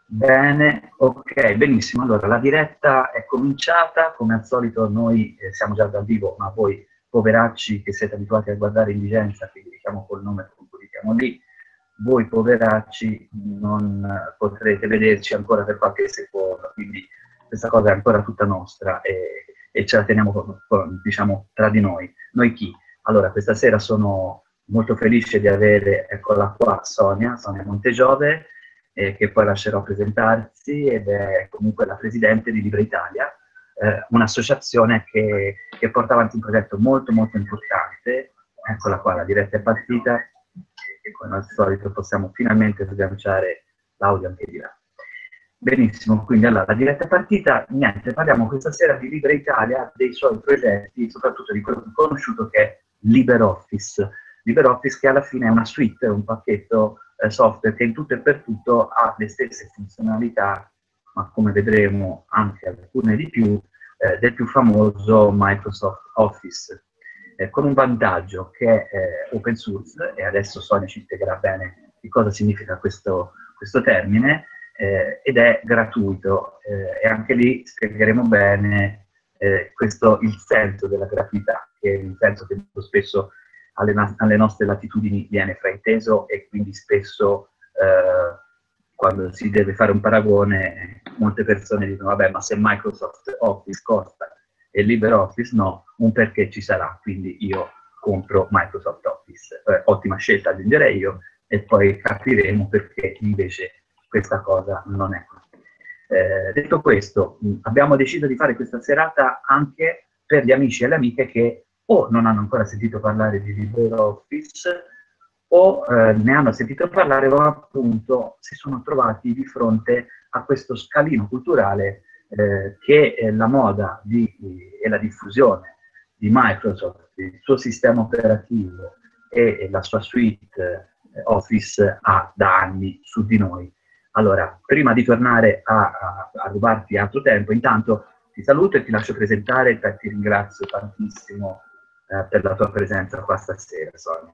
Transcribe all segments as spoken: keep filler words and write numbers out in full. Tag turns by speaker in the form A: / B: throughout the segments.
A: Bene, ok, benissimo. Allora, la diretta è cominciata, come al solito noi eh, siamo già dal vivo, ma voi poveracci che siete abituati a guardare Indigenza, quindi diciamo col nome con cui siamo lì, voi poveracci non eh, potrete vederci ancora per qualche secondo, quindi questa cosa è ancora tutta nostra e, e ce la teniamo con- con- diciamo, tra di noi. Noi chi? Allora, questa sera sono molto felice di avere, eccola qua, Sonia, Sonia Montegiove, eh, che poi lascerò presentarsi, ed è comunque la presidente di Libre Italia, eh, un'associazione che, che porta avanti un progetto molto molto importante. Eccola qua, la diretta è partita, e come al solito possiamo finalmente sganciare l'audio anche di là. Benissimo, quindi allora la diretta è partita, niente, parliamo questa sera di Libre Italia, dei suoi progetti, soprattutto di quello più conosciuto che è LibreOffice. LibreOffice che alla fine è una suite, un pacchetto eh, software che in tutto e per tutto ha le stesse funzionalità, ma come vedremo anche alcune di più, eh, del più famoso Microsoft Office, eh, con un vantaggio che è eh, open source, e adesso Sonia ci spiegherà bene di cosa significa questo, questo termine, eh, ed è gratuito, eh, e anche lì spiegheremo bene eh, questo, il senso della gratuità, che è il senso che molto spesso alle, alle nostre latitudini viene frainteso, e quindi spesso eh, quando si deve fare un paragone molte persone dicono vabbè, ma se Microsoft Office costa e LibreOffice no, un perché ci sarà, quindi io compro Microsoft Office. Eh, ottima scelta, aggiungerei io, e poi capiremo perché invece questa cosa non è così. Eh, detto questo, mh, abbiamo deciso di fare questa serata anche per gli amici e le amiche che o non hanno ancora sentito parlare di LibreOffice o eh, ne hanno sentito parlare o appunto si sono trovati di fronte a questo scalino culturale eh, che è la moda di, e la diffusione di Microsoft, il suo sistema operativo e, e la sua suite eh, Office ha da anni su di noi. Allora, prima di tornare a, a, a rubarti altro tempo, intanto ti saluto e ti lascio presentare, e ti ringrazio tantissimo eh, per la tua presenza qua stasera, Sonia.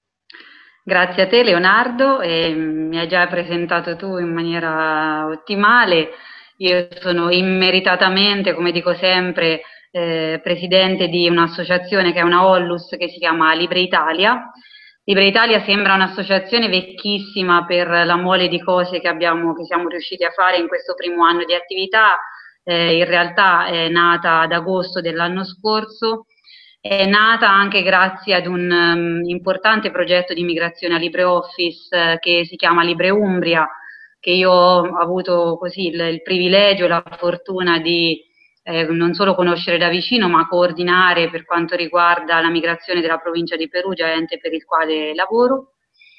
B: Grazie a te Leonardo, e mi hai già presentato tu in maniera ottimale. Io sono immeritatamente, come dico sempre, eh, presidente di un'associazione che è una Ollus che si chiama Libre Italia. Libre Italia sembra un'associazione vecchissima per la mole di cose che abbiamo, che siamo riusciti a fare in questo primo anno di attività. Eh, in realtà è nata ad agosto dell'anno scorso. È nata anche grazie ad un um, importante progetto di migrazione a LibreOffice uh, che si chiama LibreUmbria, che io ho avuto così il, il privilegio e la fortuna di eh, non solo conoscere da vicino, ma coordinare per quanto riguarda la migrazione della provincia di Perugia, ente per il quale lavoro.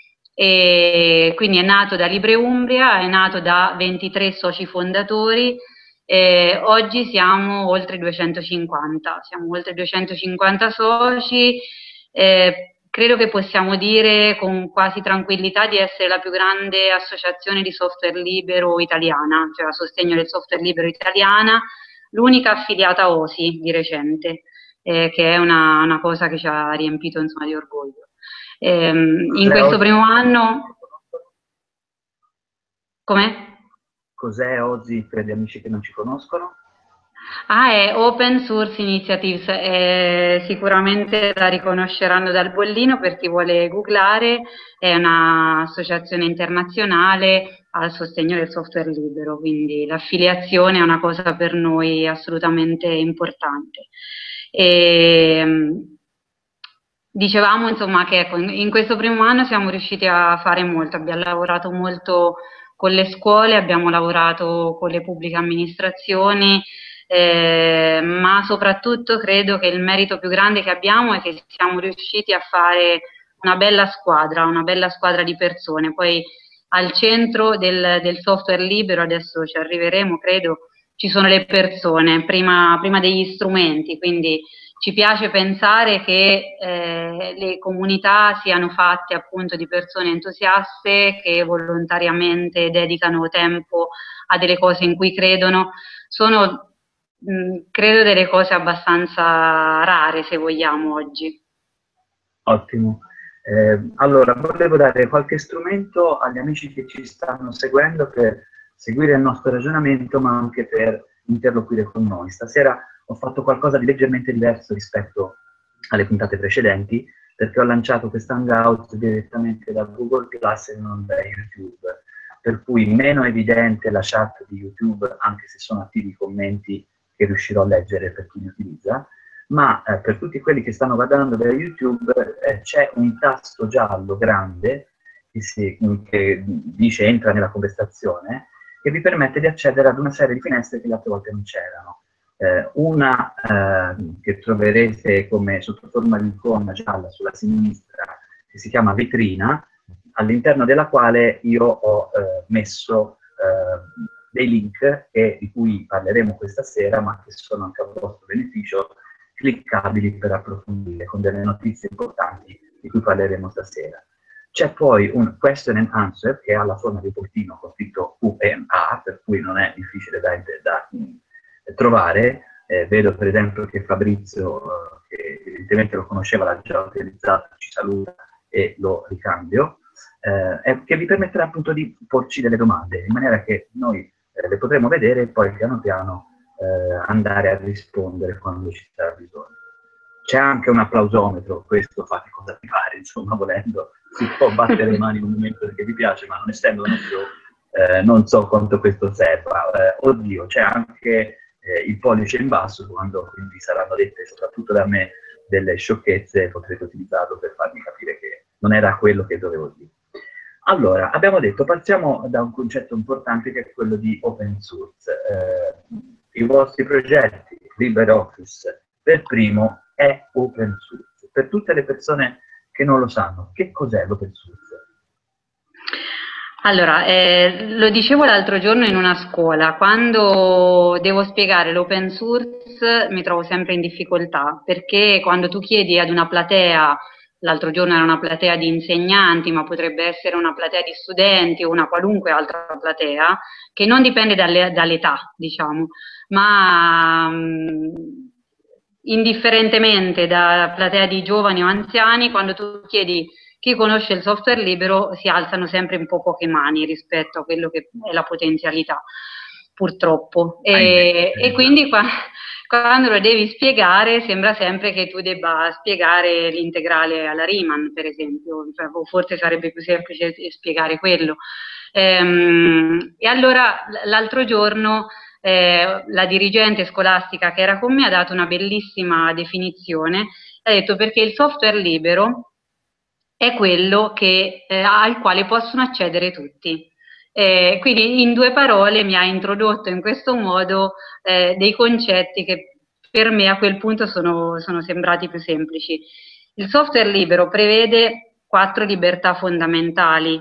B: E quindi è nato da LibreUmbria, è nato da ventitré soci fondatori. Eh, oggi siamo oltre duecentocinquanta, siamo oltre duecentocinquanta soci, eh, credo che possiamo dire con quasi tranquillità di essere la più grande associazione di software libero italiana, cioè a sostegno del software libero italiana, l'unica affiliata O S I di recente, eh, che è una, una cosa che ci ha riempito insomma di orgoglio. Eh, in questo primo anno... Com'è?
A: Cos'è O S I per gli amici che non ci conoscono?
B: Ah, è Open Source Initiatives, eh, sicuramente la riconosceranno dal bollino per chi vuole googlare, è un'associazione internazionale al sostegno del software libero, quindi l'affiliazione è una cosa per noi assolutamente importante. E, dicevamo insomma che ecco, in questo primo anno siamo riusciti a fare molto, abbiamo lavorato molto con le scuole, abbiamo lavorato con le pubbliche amministrazioni, eh, ma soprattutto credo che il merito più grande che abbiamo è che siamo riusciti a fare una bella squadra, una bella squadra di persone. Poi al centro del, del software libero, adesso ci arriveremo credo, ci sono le persone, prima, prima degli strumenti, quindi ci piace pensare che eh, le comunità siano fatte appunto di persone entusiaste che volontariamente dedicano tempo a delle cose in cui credono. Sono, mh, credo, delle cose abbastanza rare, se vogliamo, oggi.
A: Ottimo. Eh, allora, volevo dare qualche strumento agli amici che ci stanno seguendo per seguire il nostro ragionamento, ma anche per interloquire con noi. Stasera ho fatto qualcosa di leggermente diverso rispetto alle puntate precedenti, perché ho lanciato questo Hangout direttamente da Google Plus e non da YouTube, per cui meno evidente la chat di YouTube, anche se sono attivi i commenti che riuscirò a leggere per chi li utilizza, ma eh, per tutti quelli che stanno guardando da YouTube eh, c'è un tasto giallo grande che, si, che dice entra nella conversazione, che vi permette di accedere ad una serie di finestre che le altre volte non c'erano. Eh, una eh, che troverete come sotto forma di icona gialla sulla sinistra, che si chiama vetrina, all'interno della quale io ho eh, messo eh, dei link che, di cui parleremo questa sera, ma che sono anche a vostro beneficio, cliccabili per approfondire, con delle notizie importanti di cui parleremo stasera. C'è poi un question and answer che ha la forma di bottino con scritto Q e A, per cui non è difficile da, da mh, trovare. Eh, vedo per esempio che Fabrizio, eh, che evidentemente lo conosceva, l'ha già utilizzato, ci saluta e lo ricambio, eh, che vi permetterà appunto di porci delle domande, in maniera che noi eh, le potremo vedere e poi piano piano eh, andare a rispondere quando ci sarà bisogno. C'è anche un applausometro, questo fate cosa vi pare, insomma, volendo, si può battere le mani in un momento perché vi piace, ma non essendo uno show, eh, non so quanto questo serva. Eh, oddio, c'è anche eh, il pollice in basso, quando quindi saranno dette, soprattutto da me, delle sciocchezze, potrete utilizzarlo per farmi capire che non era quello che dovevo dire. Allora, abbiamo detto, partiamo da un concetto importante che è quello di open source. Eh, I vostri progetti, LibreOffice, per primo, è open source. Per tutte le persone che non lo sanno, che cos'è l'open source?
B: Allora, eh, lo dicevo l'altro giorno in una scuola, quando devo spiegare l'open source mi trovo sempre in difficoltà, perché quando tu chiedi ad una platea, l'altro giorno era una platea di insegnanti, ma potrebbe essere una platea di studenti o una qualunque altra platea, che non dipende dalle, dall'età, diciamo, ma mh, indifferentemente da platea di giovani o anziani, quando tu chiedi chi conosce il software libero si alzano sempre un po' poche mani rispetto a quello che è la potenzialità, purtroppo. E, e quindi qua, quando lo devi spiegare sembra sempre che tu debba spiegare l'integrale alla Riemann, per esempio, o forse sarebbe più semplice spiegare quello. Ehm, e allora l'altro giorno eh, la dirigente scolastica che era con me ha dato una bellissima definizione, ha detto perché il software libero è quello che, eh, al quale possono accedere tutti. Eh, quindi in due parole mi ha introdotto in questo modo eh, dei concetti che per me a quel punto sono, sono sembrati più semplici. Il software libero prevede quattro libertà fondamentali,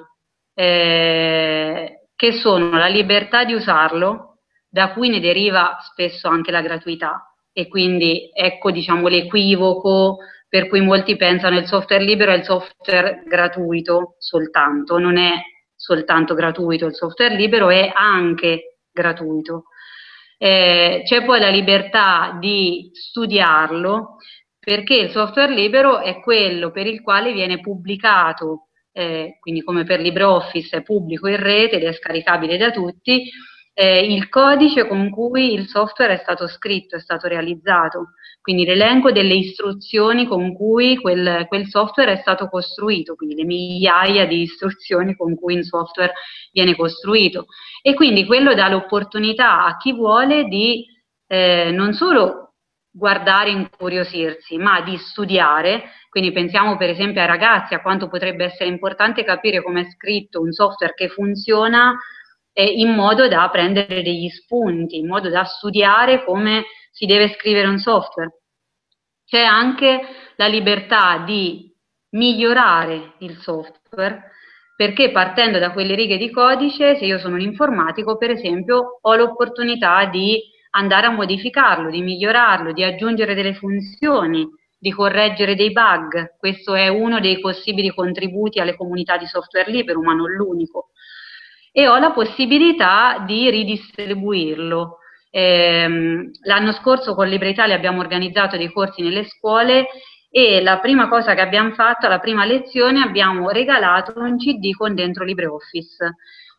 B: eh, che sono la libertà di usarlo, da cui ne deriva spesso anche la gratuità, e quindi ecco diciamo l'equivoco per cui molti pensano che il software libero è il software gratuito soltanto, non è soltanto gratuito, il software libero è anche gratuito. Eh, c'è poi la libertà di studiarlo, perché il software libero è quello per il quale viene pubblicato, eh, quindi come per LibreOffice è pubblico in rete ed è scaricabile da tutti, eh, il codice con cui il software è stato scritto, è stato realizzato, quindi l'elenco delle istruzioni con cui quel, quel software è stato costruito, quindi le migliaia di istruzioni con cui un software viene costruito. E quindi quello dà l'opportunità a chi vuole di eh, non solo guardare e incuriosirsi, ma di studiare. Quindi pensiamo per esempio ai ragazzi, a quanto potrebbe essere importante capire come è scritto un software che funziona eh, in modo da prendere degli spunti, in modo da studiare come si deve scrivere un software. C'è anche la libertà di migliorare il software, perché partendo da quelle righe di codice, se io sono un informatico, per esempio, ho l'opportunità di andare a modificarlo, di migliorarlo, di aggiungere delle funzioni, di correggere dei bug. Questo è uno dei possibili contributi alle comunità di software libero, ma non l'unico. E ho la possibilità di ridistribuirlo. Ehm, l'anno scorso con Libre Italia abbiamo organizzato dei corsi nelle scuole e la prima cosa che abbiamo fatto, la prima lezione, abbiamo regalato un C D con dentro LibreOffice.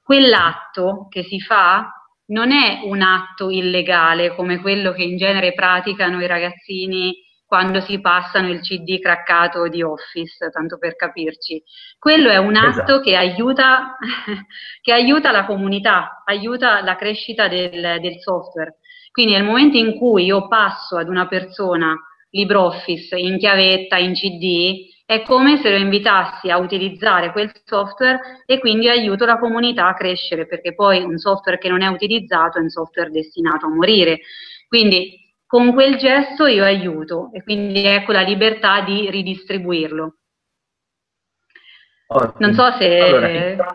B: quell'atto che si fa non è un atto illegale come quello che in genere praticano i ragazzini quando si passano il C D craccato di Office, tanto per capirci. Quello è un atto
A: Esatto.
B: che aiuta, che aiuta la comunità, aiuta la crescita del, del software. Quindi nel momento in cui io passo ad una persona LibreOffice in chiavetta, in C D, è come se lo invitassi a utilizzare quel software e quindi aiuto la comunità a crescere, perché poi un software che non è utilizzato è un software destinato a morire. Quindi con quel gesto io aiuto e quindi ecco la libertà di ridistribuirlo.
A: Ottimo.
B: Non so se...
A: Allora,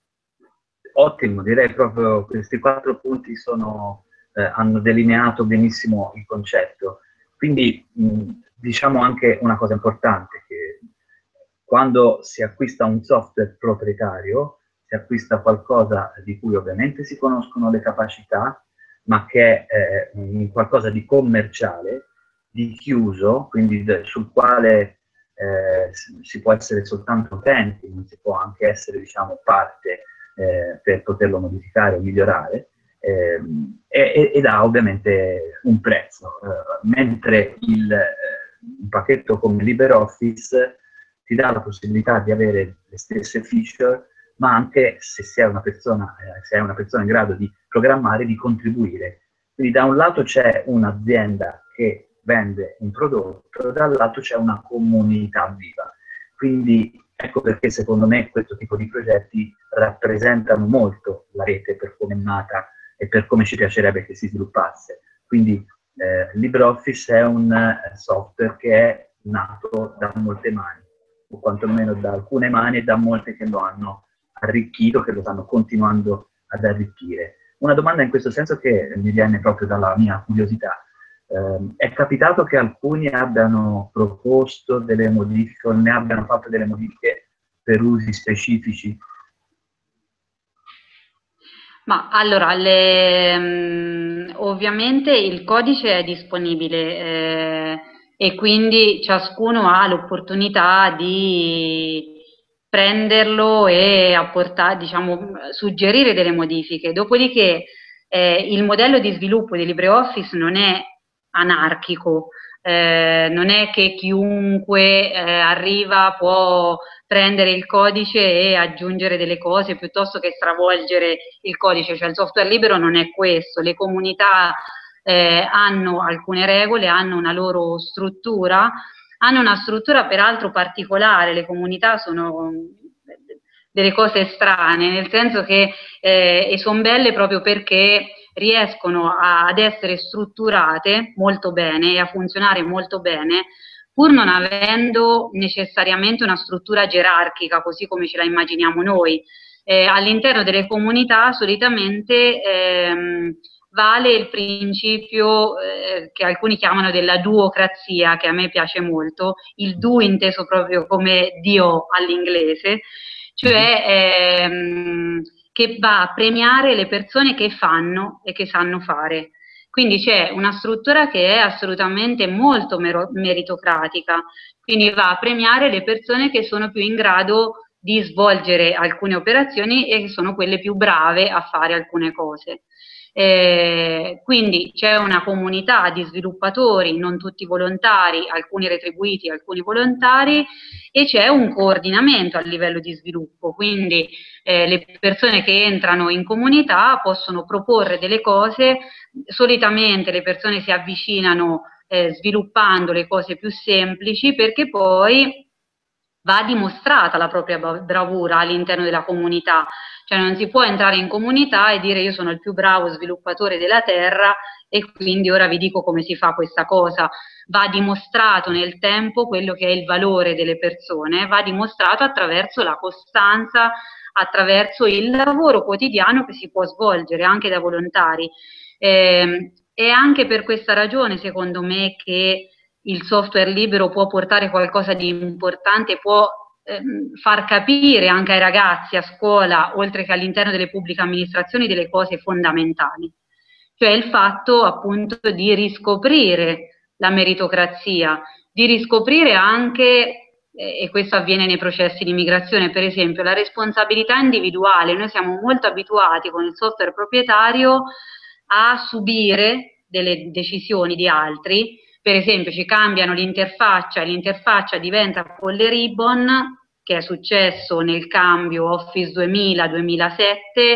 A: ottimo, direi proprio questi quattro punti sono, eh, hanno delineato benissimo il concetto. Quindi mh, diciamo anche una cosa importante, che quando si acquista un software proprietario, si acquista qualcosa di cui ovviamente si conoscono le capacità, ma che è eh, qualcosa di commerciale, di chiuso, quindi sul quale eh, si può essere soltanto utenti, non si può anche essere, diciamo, parte eh, per poterlo modificare o migliorare, eh, ed ha ovviamente un prezzo, eh, mentre il, eh, un pacchetto come LibreOffice ti dà la possibilità di avere le stesse feature, ma anche, se sei una persona, eh, se è una persona in grado di programmare, di contribuire. Quindi da un lato c'è un'azienda che vende un prodotto, dall'altro c'è una comunità viva. Quindi ecco perché secondo me questo tipo di progetti rappresentano molto la rete per come è nata e per come ci piacerebbe che si sviluppasse. Quindi eh, LibreOffice è un eh, software che è nato da molte mani, o quantomeno da alcune mani e da molte che lo hanno arricchito, che lo stanno continuando ad arricchire. Una domanda in questo senso che mi viene proprio dalla mia curiosità. Eh, è capitato che alcuni abbiano proposto delle modifiche o ne abbiano fatto delle modifiche per usi specifici?
B: Ma allora, le, mh, ovviamente il codice è disponibile eh, e quindi ciascuno ha l'opportunità di prenderlo e apportare, diciamo, suggerire delle modifiche. Dopodiché eh, il modello di sviluppo di LibreOffice non è anarchico, eh, non è che chiunque eh, arriva può prendere il codice e aggiungere delle cose piuttosto che stravolgere il codice, cioè il software libero non è questo, le comunità eh, hanno alcune regole, hanno una loro struttura, hanno una struttura peraltro particolare, le comunità sono delle cose strane, nel senso che eh, e sono belle proprio perché riescono a, ad essere strutturate molto bene e a funzionare molto bene, pur non avendo necessariamente una struttura gerarchica, così come ce la immaginiamo noi. Eh, all'interno delle comunità solitamente ehm, vale il principio eh, che alcuni chiamano della duocrazia, che a me piace molto, il du inteso proprio come Dio all'inglese, cioè ehm, che va a premiare le persone che fanno e che sanno fare. Quindi c'è una struttura che è assolutamente molto meritocratica, quindi va a premiare le persone che sono più in grado di svolgere alcune operazioni e che sono quelle più brave a fare alcune cose. Eh, quindi c'è una comunità di sviluppatori, non tutti volontari, alcuni retribuiti, alcuni volontari, e c'è un coordinamento a livello di sviluppo, quindi eh, le persone che entrano in comunità possono proporre delle cose, solitamente le persone si avvicinano eh, sviluppando le cose più semplici, perché poi va dimostrata la propria bravura all'interno della comunità, cioè non si può entrare in comunità e dire io sono il più bravo sviluppatore della terra e quindi ora vi dico come si fa questa cosa. Va dimostrato nel tempo quello che è il valore delle persone, va dimostrato attraverso la costanza, attraverso il lavoro quotidiano che si può svolgere anche da volontari. Eh, è anche per questa ragione, secondo me, che il software libero può portare qualcosa di importante, può ehm, far capire anche ai ragazzi a scuola, oltre che all'interno delle pubbliche amministrazioni, delle cose fondamentali. Cioè il fatto appunto di riscoprire la meritocrazia, di riscoprire anche e questo avviene nei processi di migrazione, per esempio, la responsabilità individuale. Noi siamo molto abituati con il software proprietario a subire delle decisioni di altri, per esempio ci cambiano l'interfaccia e l'interfaccia diventa con le ribbon, che è successo nel cambio Office duemila duemilasette,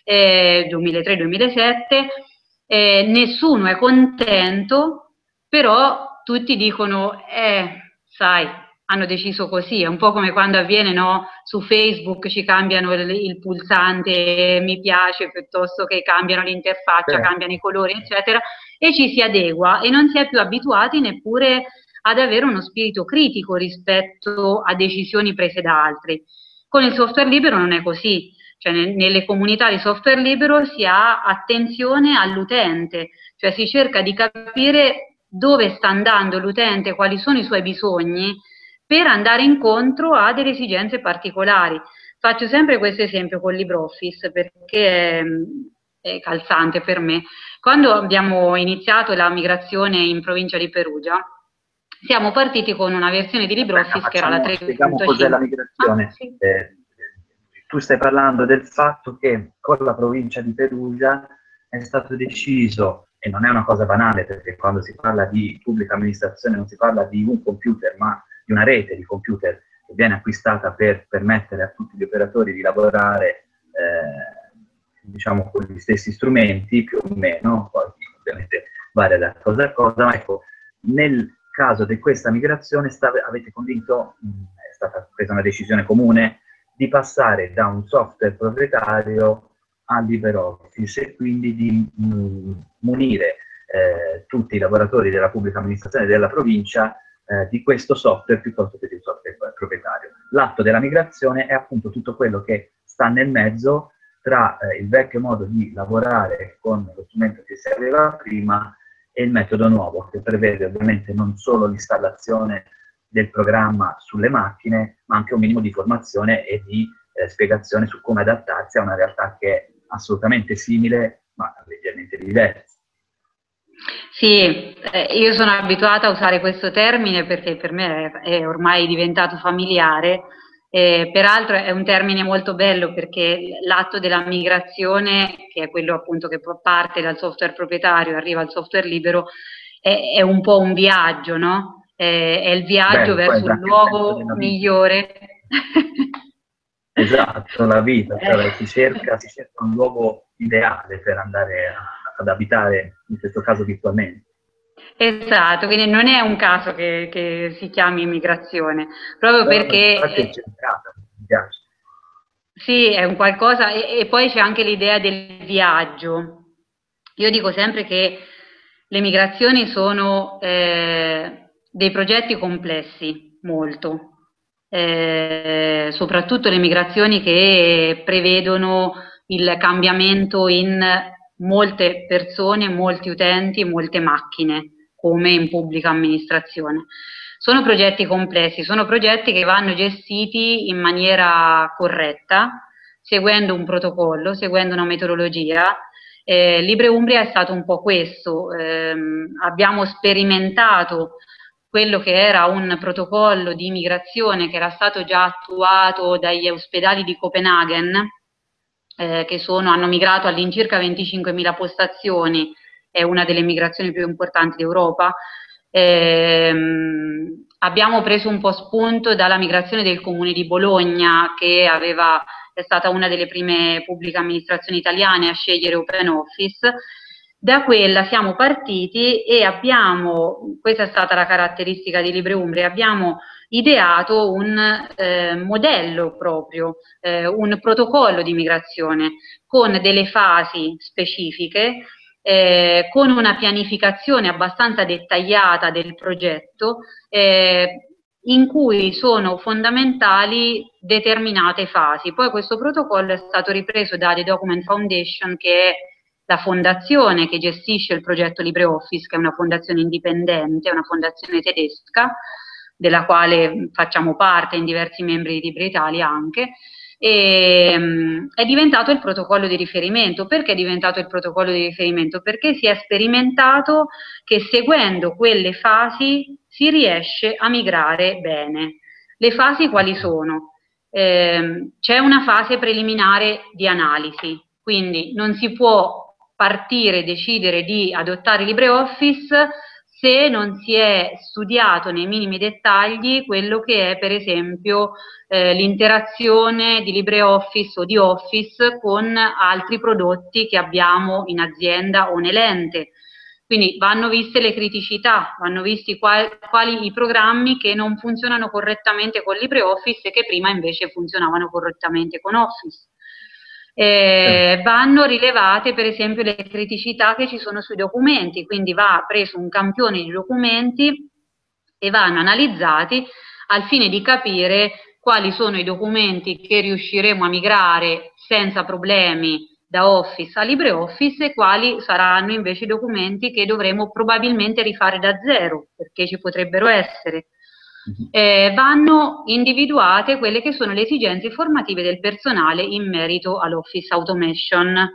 B: eh, duemilatré duemilasette, eh, nessuno è contento, però tutti dicono, eh, sai, hanno deciso così, è un po' come quando avviene, no? Su Facebook ci cambiano il, il pulsante mi piace, piuttosto che cambiano l'interfaccia,
A: Certo.
B: cambiano i colori, eccetera, e ci si adegua e non si è più abituati neppure ad avere uno spirito critico rispetto a decisioni prese da altri. Con il software libero non è così, cioè nelle comunità di software libero si ha attenzione all'utente, cioè si cerca di capire dove sta andando l'utente, quali sono i suoi bisogni, per andare incontro a delle esigenze particolari. Faccio sempre questo esempio con LibreOffice perché è, è calzante per me. Quando abbiamo iniziato la migrazione in provincia di Perugia, siamo partiti con una versione di LibreOffice
A: Aspetta,
B: che era la tre punto cinque.
A: Spieghiamo cos'è la migrazione.
B: Ah, sì.
A: eh, tu stai parlando del fatto che con la provincia di Perugia è stato deciso, e non è una cosa banale perché quando si parla di pubblica amministrazione non si parla di un computer ma di una rete di computer che viene acquistata per permettere a tutti gli operatori di lavorare eh, diciamo con gli stessi strumenti più o meno, poi ovviamente varia da cosa a cosa, ma ecco, nel caso di questa migrazione sta, avete convinto, mh, è stata presa una decisione comune di passare da un software proprietario a LibreOffice e quindi di mh, munire eh, tutti i lavoratori della pubblica amministrazione della provincia eh, di questo software piuttosto che di un software proprietario. L'atto della migrazione è appunto tutto quello che sta nel mezzo tra eh, il vecchio modo di lavorare con lo strumento che si aveva prima e il metodo nuovo, che prevede ovviamente non solo l'installazione del programma sulle macchine, ma anche un minimo di formazione e di eh, spiegazione su come adattarsi a una realtà che è assolutamente simile, ma leggermente diversa.
B: Sì, eh, io sono abituata a usare questo termine perché per me è, è ormai diventato familiare, eh, peraltro è un termine molto bello perché l'atto della migrazione, che è quello appunto che parte dal software proprietario e arriva al software libero, è, è un po' un viaggio, no? È, è il viaggio
A: Bello,
B: verso un luogo migliore.
A: Esatto, la vita, cioè,
B: Eh.
A: si, cerca, si cerca un luogo ideale per andare a, ad abitare, in questo caso virtualmente.
B: Esatto, quindi non è un caso che, che si chiami immigrazione, proprio
A: No,
B: perché...
A: infatti è centrata, mi piace.
B: Sì, è un qualcosa, e, e poi c'è anche l'idea del viaggio. Io dico sempre che le migrazioni sono eh, dei progetti complessi, molto, eh, soprattutto le migrazioni che prevedono il cambiamento in molte persone, molti utenti, molte macchine, come in pubblica amministrazione. Sono progetti complessi, sono progetti che vanno gestiti in maniera corretta, seguendo un protocollo, seguendo una metodologia. Eh, Libre Umbria è stato un po' questo, eh, abbiamo sperimentato quello che era un protocollo di migrazione che era stato già attuato dagli ospedali di Copenaghen, eh, che sono, hanno migrato all'incirca venticinquemila postazioni, è una delle migrazioni più importanti d'Europa. Eh, abbiamo preso un po' spunto dalla migrazione del Comune di Bologna, che aveva, è stata una delle prime pubbliche amministrazioni italiane a scegliere OpenOffice. Da quella siamo partiti e abbiamo, questa è stata la caratteristica di Libre Umbria, abbiamo ideato un eh, modello proprio, eh, un protocollo di migrazione con delle fasi specifiche, eh, con una pianificazione abbastanza dettagliata del progetto, eh, in cui sono fondamentali determinate fasi. Poi questo protocollo è stato ripreso da The Document Foundation, che è la fondazione che gestisce il progetto LibreOffice, che è una fondazione indipendente, una fondazione tedesca, della quale facciamo parte in diversi membri di Libre Italia anche, e um, è diventato il protocollo di riferimento. Perché è diventato il protocollo di riferimento? Perché si è sperimentato che seguendo quelle fasi si riesce a migrare bene. Le fasi quali sono? Eh, c'è una fase preliminare di analisi, quindi non si può partire e decidere di adottare LibreOffice se non si è studiato nei minimi dettagli quello che è per esempio eh, l'interazione di LibreOffice o di Office con altri prodotti che abbiamo in azienda o nell'ente. Quindi vanno viste le criticità, vanno visti quali, quali i programmi che non funzionano correttamente con LibreOffice e che prima invece funzionavano correttamente con Office. Eh, vanno rilevate per esempio le criticità che ci sono sui documenti, quindi va preso un campione di documenti e vanno analizzati al fine di capire quali sono i documenti che riusciremo a migrare senza problemi da Office a LibreOffice e quali saranno invece i documenti che dovremo probabilmente rifare da zero, perché ci potrebbero essere. Eh, vanno individuate quelle che sono le esigenze formative del personale in merito all'Office Automation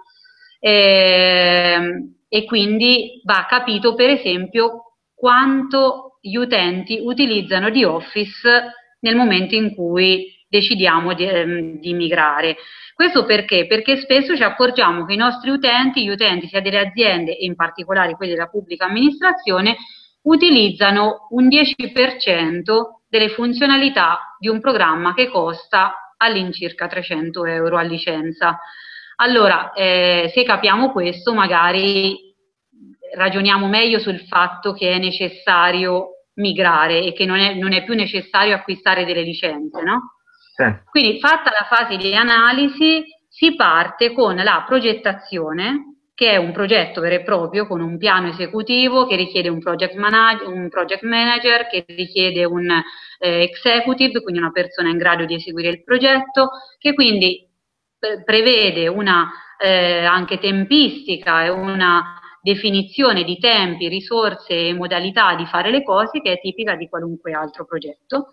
B: eh, e quindi va capito per esempio quanto gli utenti utilizzano di Office nel momento in cui decidiamo di, ehm, di migrare. Questo perché? Perché spesso ci accorgiamo che i nostri utenti, gli utenti sia delle aziende e in particolare quelli della pubblica amministrazione, utilizzano un dieci per cento delle funzionalità di un programma che costa all'incirca trecento euro a licenza. Allora, eh, se capiamo questo, magari ragioniamo meglio sul fatto che è necessario migrare e che non è, non è più necessario acquistare delle licenze, no?
A: Sì.
B: Quindi, fatta la fase di analisi, si parte con la progettazione, che è un progetto vero e proprio con un piano esecutivo che richiede un project manager, un project manager che richiede un eh, executive, quindi una persona in grado di eseguire il progetto, che quindi eh, prevede una eh, anche tempistica e una definizione di tempi, risorse e modalità di fare le cose che è tipica di qualunque altro progetto.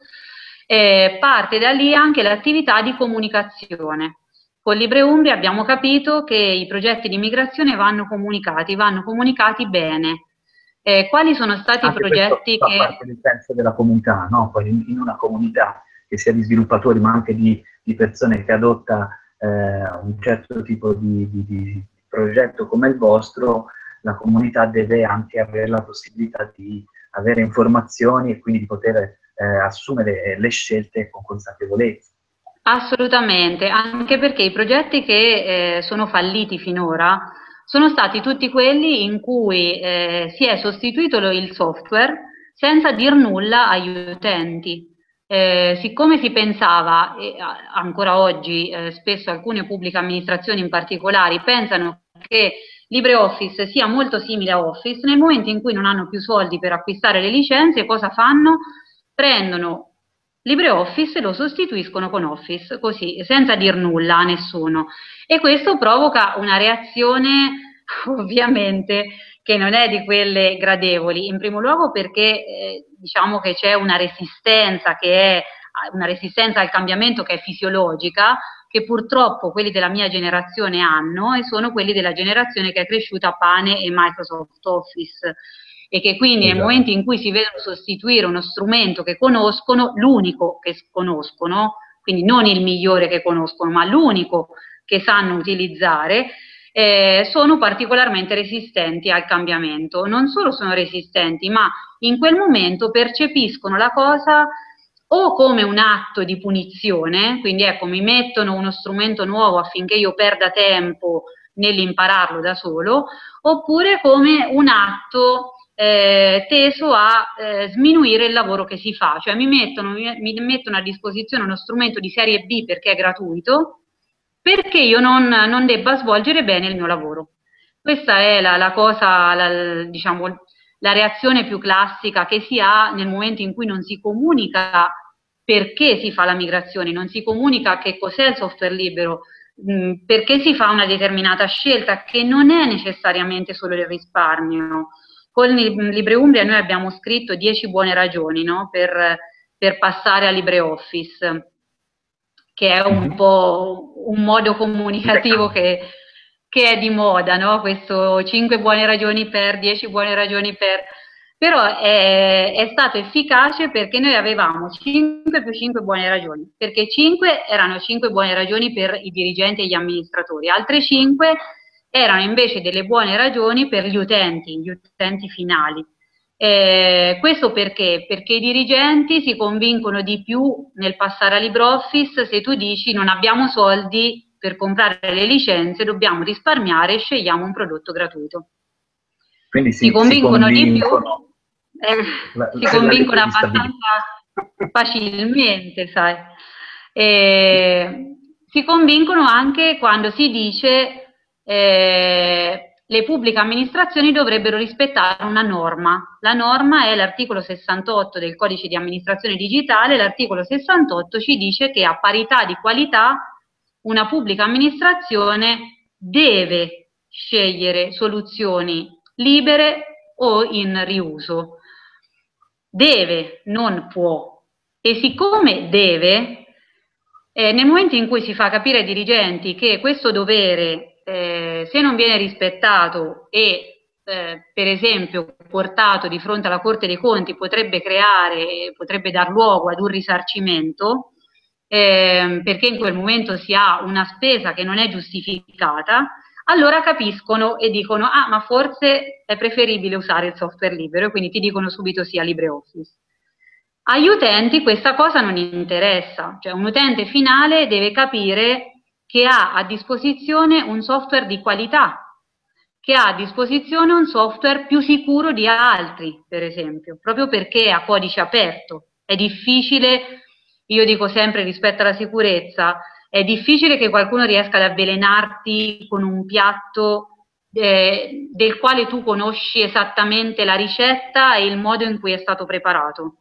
B: Eh, parte da lì anche l'attività di comunicazione. Con LibreUmbria abbiamo capito che i progetti di migrazione vanno comunicati, vanno comunicati bene. Eh, quali sono stati
A: Anche
B: i progetti
A: questo fa
B: che...
A: parte del senso della comunità, no? Poi in, in una comunità che sia di sviluppatori ma anche di, di persone che adotta eh, un certo tipo di, di, di progetto come il vostro, la comunità deve anche avere la possibilità di avere informazioni e quindi di poter eh, assumere le scelte con consapevolezza.
B: Assolutamente, anche perché i progetti che eh, sono falliti finora sono stati tutti quelli in cui eh, si è sostituito lo, il software senza dir nulla agli utenti. Eh, siccome si pensava, e ancora oggi eh, spesso alcune pubbliche amministrazioni in particolare pensano che LibreOffice sia molto simile a Office, nel momento in cui non hanno più soldi per acquistare le licenze, cosa fanno? Prendono LibreOffice e lo sostituiscono con Office, così, senza dir nulla a nessuno. E questo provoca una reazione, ovviamente, che non è di quelle gradevoli. In primo luogo perché eh, diciamo che c'è una resistenza che è una resistenza al cambiamento che è fisiologica, che purtroppo quelli della mia generazione hanno e sono quelli della generazione che è cresciuta a pane e Microsoft Office e che quindi esatto. Nel momento in cui si vedono sostituire uno strumento che conoscono, l'unico che conoscono, quindi non il migliore che conoscono, ma l'unico che sanno utilizzare, eh, sono particolarmente resistenti al cambiamento. Non solo sono resistenti, ma in quel momento percepiscono la cosa o come un atto di punizione, quindi ecco, mi mettono uno strumento nuovo affinché io perda tempo nell'impararlo da solo, oppure come un atto eh, teso a eh, sminuire il lavoro che si fa, cioè mi mettono, mi, mi mettono a disposizione uno strumento di serie B perché è gratuito, perché io non, non debba svolgere bene il mio lavoro. Questa è la, la cosa, la, diciamo, la reazione più classica che si ha nel momento in cui non si comunica perché si fa la migrazione, non si comunica che cos'è il software libero, mh, perché si fa una determinata scelta che non è necessariamente solo il risparmio. Con LibreUmbria noi abbiamo scritto dieci buone ragioni, no? per, per passare a LibreOffice, che è un mm-hmm. po' un modo comunicativo che, che è di moda, no? Questo cinque buone ragioni per, dieci buone ragioni per, Però è, è stato efficace perché noi avevamo cinque più cinque buone ragioni, perché cinque erano cinque buone ragioni per i dirigenti e gli amministratori, altre cinque erano invece delle buone ragioni per gli utenti, gli utenti finali. Eh, questo perché? Perché i dirigenti si convincono di più nel passare a LibreOffice se tu dici non abbiamo soldi per comprare le licenze, dobbiamo risparmiare e scegliamo un prodotto gratuito.
A: Quindi si,
B: si convincono,
A: si
B: di più,
A: convincono,
B: eh,
A: la,
B: si
A: la,
B: convincono
A: la
B: abbastanza facilmente, sai. Eh, si convincono anche quando si dice eh, le pubbliche amministrazioni dovrebbero rispettare una norma. La norma è l'articolo sessantotto del codice di amministrazione digitale. L'articolo sessantotto ci dice che a parità di qualità una pubblica amministrazione deve scegliere soluzioni libere o in riuso. Deve, non può. E siccome deve, eh, nel momento in cui si fa capire ai dirigenti che questo dovere, eh, se non viene rispettato e, eh, per esempio, portato di fronte alla Corte dei Conti, potrebbe creare, potrebbe dar luogo ad un risarcimento, eh, perché in quel momento si ha una spesa che non è giustificata, allora capiscono e dicono, ah, ma forse è preferibile usare il software libero, e quindi ti dicono subito sì a LibreOffice. Agli utenti questa cosa non interessa, cioè un utente finale deve capire che ha a disposizione un software di qualità, che ha a disposizione un software più sicuro di altri, per esempio, proprio perché è a codice aperto. È difficile, io dico sempre rispetto alla sicurezza, è difficile che qualcuno riesca ad avvelenarti con un piatto eh, del quale tu conosci esattamente la ricetta e il modo in cui è stato preparato.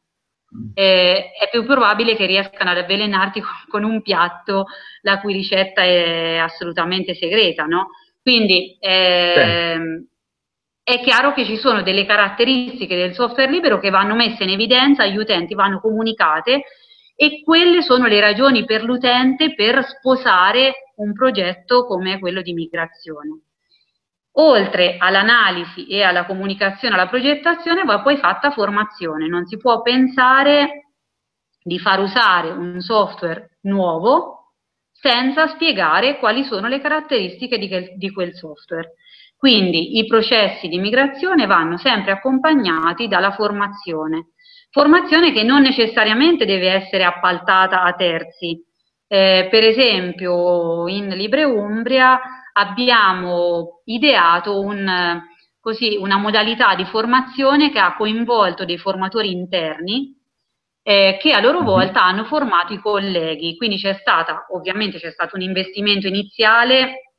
B: Eh, è più probabile che riescano ad avvelenarti con, con un piatto la cui ricetta è assolutamente segreta, no? Quindi ehm, è chiaro che ci sono delle caratteristiche del software libero che vanno messe in evidenza, agli utenti vanno comunicate, e quelle sono le ragioni per l'utente per sposare un progetto come quello di migrazione. Oltre all'analisi e alla comunicazione, alla progettazione, va poi fatta formazione. Non si può pensare di far usare un software nuovo senza spiegare quali sono le caratteristiche di quel, di quel software. Quindi i processi di migrazione vanno sempre accompagnati dalla formazione. Formazione che non necessariamente deve essere appaltata a terzi. Eh, per esempio in LibreUmbria abbiamo ideato un, così, una modalità di formazione che ha coinvolto dei formatori interni eh, che a loro volta hanno formato i colleghi, quindi c'è stata, ovviamente c'è stato un investimento iniziale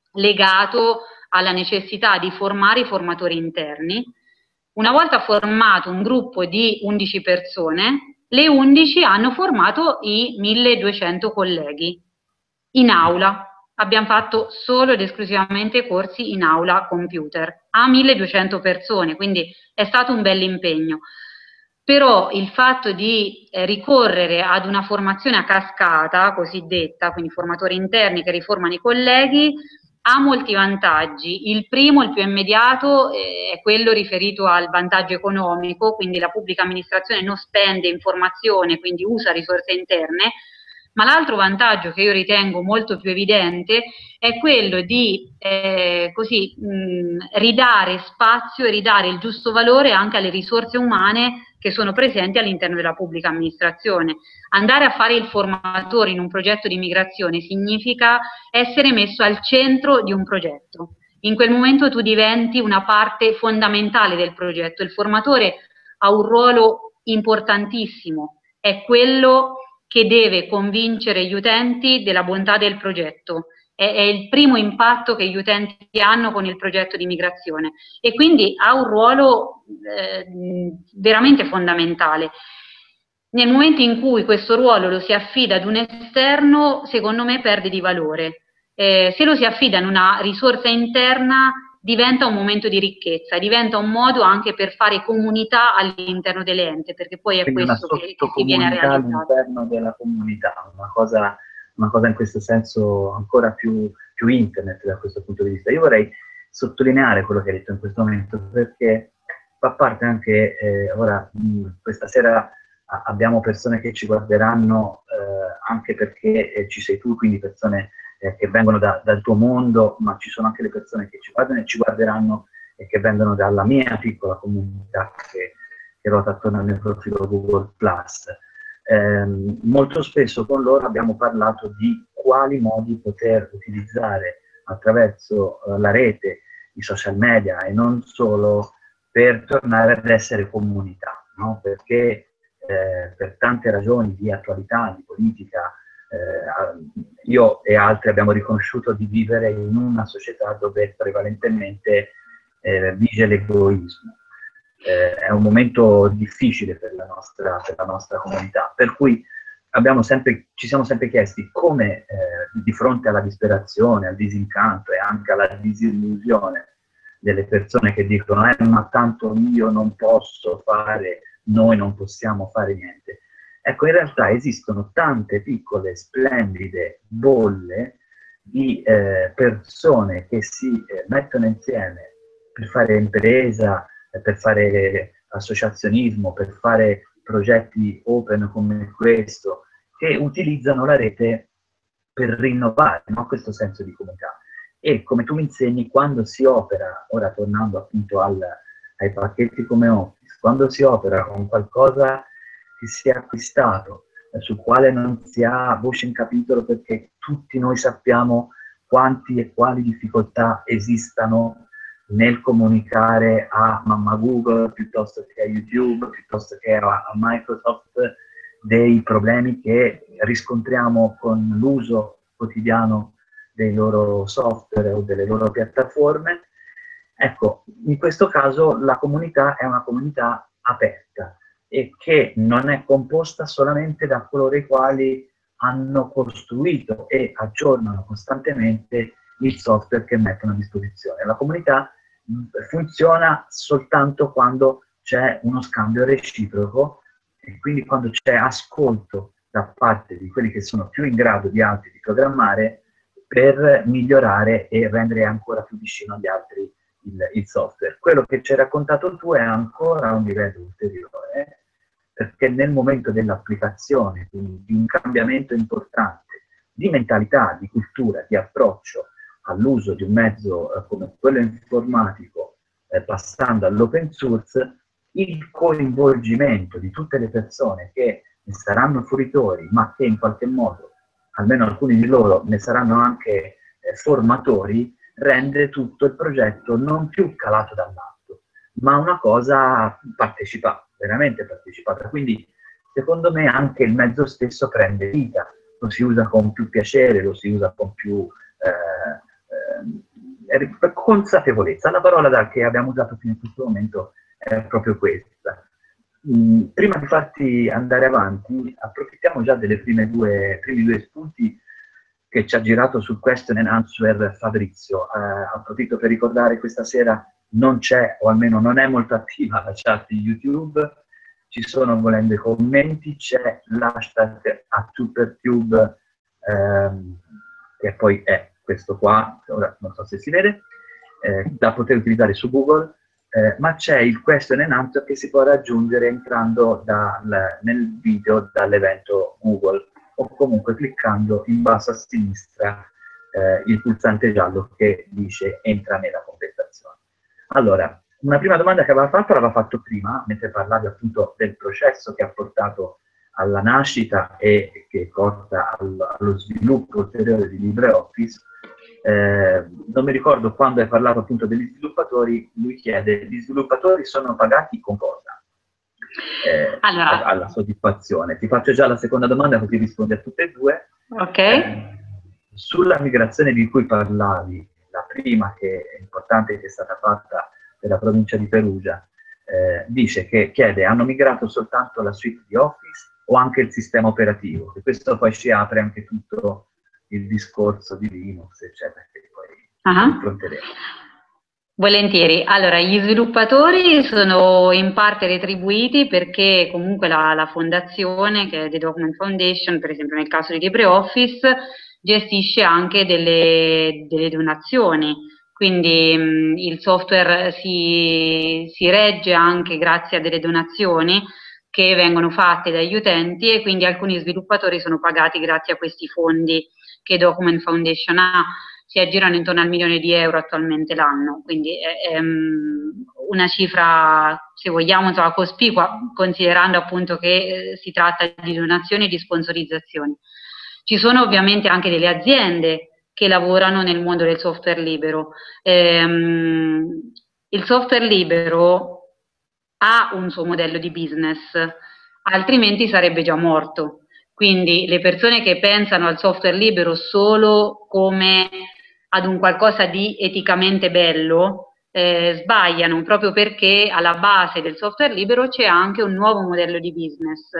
B: legato alla necessità di formare i formatori interni. Una volta formato un gruppo di undici persone, le undici hanno formato i milleduecento colleghi in aula. Abbiamo fatto solo ed esclusivamente corsi in aula computer a milleduecento persone, quindi è stato un bell'impegno. Però il fatto di eh, ricorrere ad una formazione a cascata, cosiddetta, quindi formatori interni che riformano i colleghi, ha molti vantaggi. Il primo, il più immediato, eh, è quello riferito al vantaggio economico, quindi la pubblica amministrazione non spende in formazione, quindi usa risorse interne, ma l'altro vantaggio che io ritengo molto più evidente è quello di eh, così, mh, ridare spazio e ridare il giusto valore anche alle risorse umane che sono presenti all'interno della pubblica amministrazione. Andare a fare il formatore in un progetto di migrazione significa essere messo al centro di un progetto. In quel momento tu diventi una parte fondamentale del progetto. Il formatore ha un ruolo importantissimo, è quello che deve convincere gli utenti della bontà del progetto. È, è il primo impatto che gli utenti hanno con il progetto di migrazione e quindi ha un ruolo eh, veramente fondamentale. Nel momento in cui questo ruolo lo si affida ad un esterno, secondo me perde di valore. Eh, se lo si affida in una risorsa interna, diventa un momento di ricchezza, diventa un modo anche per fare comunità all'interno dell'ente, perché poi è
A: Quindi
B: questo
A: una
B: che, che si viene a
A: sottocomunità
B: realizzare.
A: all'interno della comunità, una cosa, una cosa in questo senso ancora più, più internet da questo punto di vista. Io vorrei sottolineare quello che hai detto in questo momento, perché fa parte anche, eh, ora, mh, questa sera a, abbiamo persone che ci guarderanno eh, anche perché eh, ci sei tu, quindi persone eh, che vengono da, dal tuo mondo, ma ci sono anche le persone che ci guardano e ci guarderanno e che vengono dalla mia piccola comunità che, che ruota attorno al mio profilo Google Plus. Eh, molto spesso con loro abbiamo parlato di quali modi poter utilizzare attraverso uh, la rete, i social media e non solo, per tornare ad essere comunità, no? Perché eh, per tante ragioni di attualità, di politica, eh, io e altri abbiamo riconosciuto di vivere in una società dove prevalentemente eh, vige l'egoismo. Eh, è un momento difficile per la nostra, per la nostra comunità, per cui abbiamo sempre, ci siamo sempre chiesti come eh, di fronte alla disperazione, al disincanto e anche alla disillusione delle persone che dicono eh, ma tanto io non posso fare, noi non possiamo fare niente. Ecco, in realtà esistono tante piccole, splendide bolle di eh, persone che si eh, mettono insieme per fare impresa, per fare associazionismo, per fare progetti open come questo, che utilizzano la rete per rinnovare, no, questo senso di comunità. E come tu mi insegni, quando si opera, ora tornando appunto al, ai pacchetti come Office, quando si opera con qualcosa che si è acquistato, eh, sul quale non si ha voce in capitolo perché tutti noi sappiamo quanti e quali difficoltà esistano nel comunicare a mamma Google, piuttosto che a YouTube, piuttosto che a, a Microsoft, dei problemi che riscontriamo con l'uso quotidiano dei loro software o delle loro piattaforme. Ecco, in questo caso la comunità è una comunità aperta e che non è composta solamente da coloro i quali hanno costruito e aggiornano costantemente il software che mettono a disposizione. La comunità funziona soltanto quando c'è uno scambio reciproco e quindi quando c'è ascolto da parte di quelli che sono più in grado di altri di programmare per migliorare e rendere ancora più vicino agli altri il, il software. Quello che ci hai raccontato tu è ancora un livello ulteriore, perché nel momento dell'applicazione, quindi di un cambiamento importante di mentalità, di cultura, di approccio all'uso di un mezzo eh, come quello informatico, eh, passando all'open source, il coinvolgimento di tutte le persone che ne saranno fruitori, ma che in qualche modo, almeno alcuni di loro, ne saranno anche eh, formatori, rende tutto il progetto non più calato dall'alto, ma una cosa partecipata, veramente partecipata. Quindi, secondo me, anche il mezzo stesso prende vita, lo si usa con più piacere, lo si usa con più eh, eh, consapevolezza. La parola da, che abbiamo usato fino a questo momento è proprio questa. Mm, prima di farti andare avanti, approfittiamo già delle prime due, primi due spunti che ci ha girato sul question and answer Fabrizio. Eh, approfitto per ricordare questa sera non c'è, o almeno non è molto attiva la chat di YouTube, ci sono volendo i commenti, c'è l'hashtag a TuberTube, ehm, che poi è questo qua, ora non so se si vede, eh, da poter utilizzare su Google, eh, ma c'è il question and answer che si può raggiungere entrando dal, nel video dall'evento Google o comunque cliccando in basso a sinistra eh, il pulsante giallo che dice entra nella conversazione. Allora, una prima domanda che aveva fatto l'aveva fatto prima, mentre parlavi appunto del processo che ha portato alla nascita e che porta al, allo sviluppo ulteriore di LibreOffice. Eh, non mi ricordo quando hai parlato appunto degli sviluppatori, lui chiede, gli sviluppatori sono pagati con cosa? Eh,
B: allora,
A: alla soddisfazione. Ti faccio già la seconda domanda così rispondi a tutte e due.
B: Ok.
A: Eh, sulla migrazione di cui parlavi, la prima che è importante che è stata fatta per la provincia di Perugia, eh, dice che chiede, hanno migrato soltanto la suite di Office o anche il sistema operativo? E questo poi ci apre anche tutto il discorso di Linux, eccetera, che poi
B: uh-huh.
A: affronteremo.
B: Volentieri. Allora, gli sviluppatori sono in parte retribuiti perché comunque la, la fondazione, che è The Document Foundation, per esempio nel caso di LibreOffice, gestisce anche delle, delle donazioni. quindi mh, il software si, si regge anche grazie a delle donazioni che vengono fatte dagli utenti, e quindi alcuni sviluppatori sono pagati grazie a questi fondi che Document Foundation ha, si aggirano intorno al milione di euro attualmente l'anno, quindi è, è una cifra, se vogliamo, insomma, cospicua, considerando appunto che eh, si tratta di donazioni e di sponsorizzazioni. Ci sono ovviamente anche delle aziende che lavorano nel mondo del software libero. Ehm, il software libero ha un suo modello di business, altrimenti sarebbe già morto. Quindi le persone che pensano al software libero solo come ad un qualcosa di eticamente bello eh, sbagliano, proprio perché alla base del software libero c'è anche un nuovo modello di business.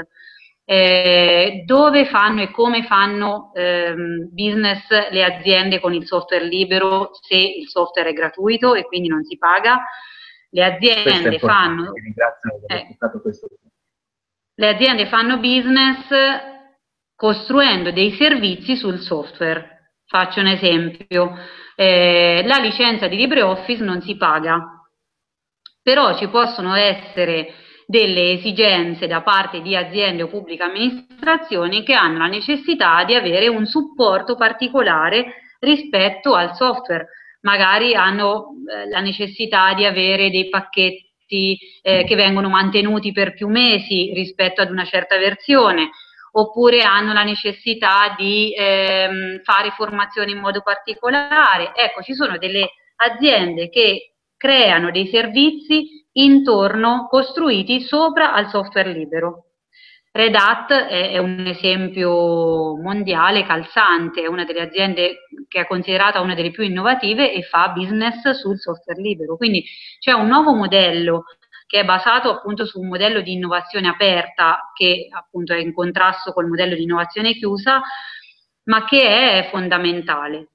B: Eh, dove fanno e come fanno ehm, business le aziende con il software libero, se il software è gratuito e quindi non si paga? Le aziende fanno,
A: ti ringrazio per aver
B: eh,
A: toccato questo punto.
B: Le aziende fanno business costruendo dei servizi sul software. Faccio un esempio, eh, la licenza di LibreOffice non si paga, però ci possono essere delle esigenze da parte di aziende o pubbliche amministrazioni che hanno la necessità di avere un supporto particolare rispetto al software. Magari hanno eh, la necessità di avere dei pacchetti eh, che vengono mantenuti per più mesi rispetto ad una certa versione, oppure hanno la necessità di ehm, fare formazioni in modo particolare. Ecco, ci sono delle aziende che creano dei servizi intorno, costruiti sopra al software libero. Red Hat è, è un esempio mondiale calzante, è una delle aziende che è considerata una delle più innovative e fa business sul software libero. Quindi c'è un nuovo modello che è basato appunto su un modello di innovazione aperta che appunto è in contrasto col modello di innovazione chiusa, ma che è fondamentale.